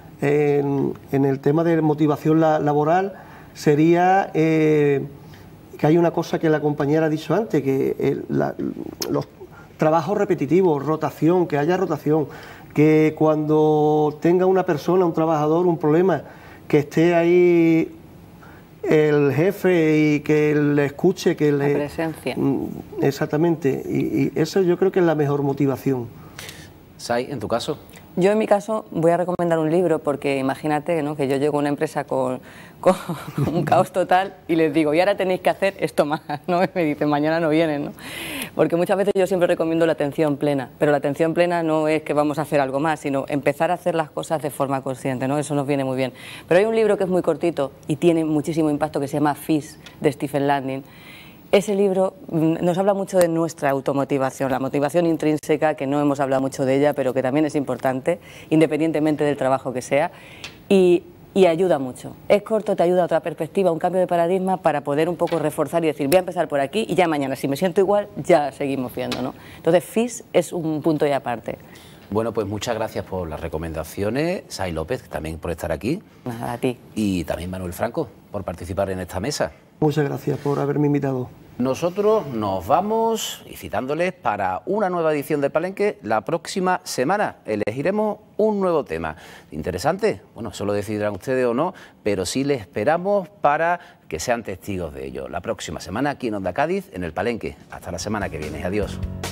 en, en el tema de motivación la, laboral sería eh, que hay una cosa que la compañera ha dicho antes, que el, la, los trabajos repetitivos, rotación, que haya rotación, que cuando tenga una persona, un trabajador, un problema, que esté ahí el jefe y que le escuche, que le... La presencia. Exactamente, y, y eso yo creo que es la mejor motivación. Sai, ¿en tu caso? Yo en mi caso voy a recomendar un libro, porque imagínate, ¿no?, que yo llego a una empresa con, con un caos total y les digo, y ahora tenéis que hacer esto más, ¿no? Y me dicen, mañana no vienen, ¿no? Porque muchas veces yo siempre recomiendo la atención plena, pero la atención plena no es que vamos a hacer algo más, sino empezar a hacer las cosas de forma consciente, ¿no? Eso nos viene muy bien. Pero hay un libro que es muy cortito y tiene muchísimo impacto, que se llama Fish, de Stephen Landing. Ese libro nos habla mucho de nuestra automotivación, la motivación intrínseca, que no hemos hablado mucho de ella, pero que también es importante, independientemente del trabajo que sea, y, y ayuda mucho. Es corto, te ayuda a otra perspectiva, un cambio de paradigma para poder un poco reforzar y decir, voy a empezar por aquí y ya mañana, si me siento igual, ya seguimos viendo, ¿no? Entonces, Fish es un punto y aparte. Bueno, pues muchas gracias por las recomendaciones, Sai López, también por estar aquí. Nada, a ti. Y también Manuel Franco, por participar en esta mesa. Muchas gracias por haberme invitado. Nosotros nos vamos y citándoles para una nueva edición del Palenque la próxima semana. Elegiremos un nuevo tema. ¿Interesante? Bueno, eso lo decidirán ustedes o no, pero sí les esperamos para que sean testigos de ello. La próxima semana aquí en Onda Cádiz, en el Palenque. Hasta la semana que viene. Adiós.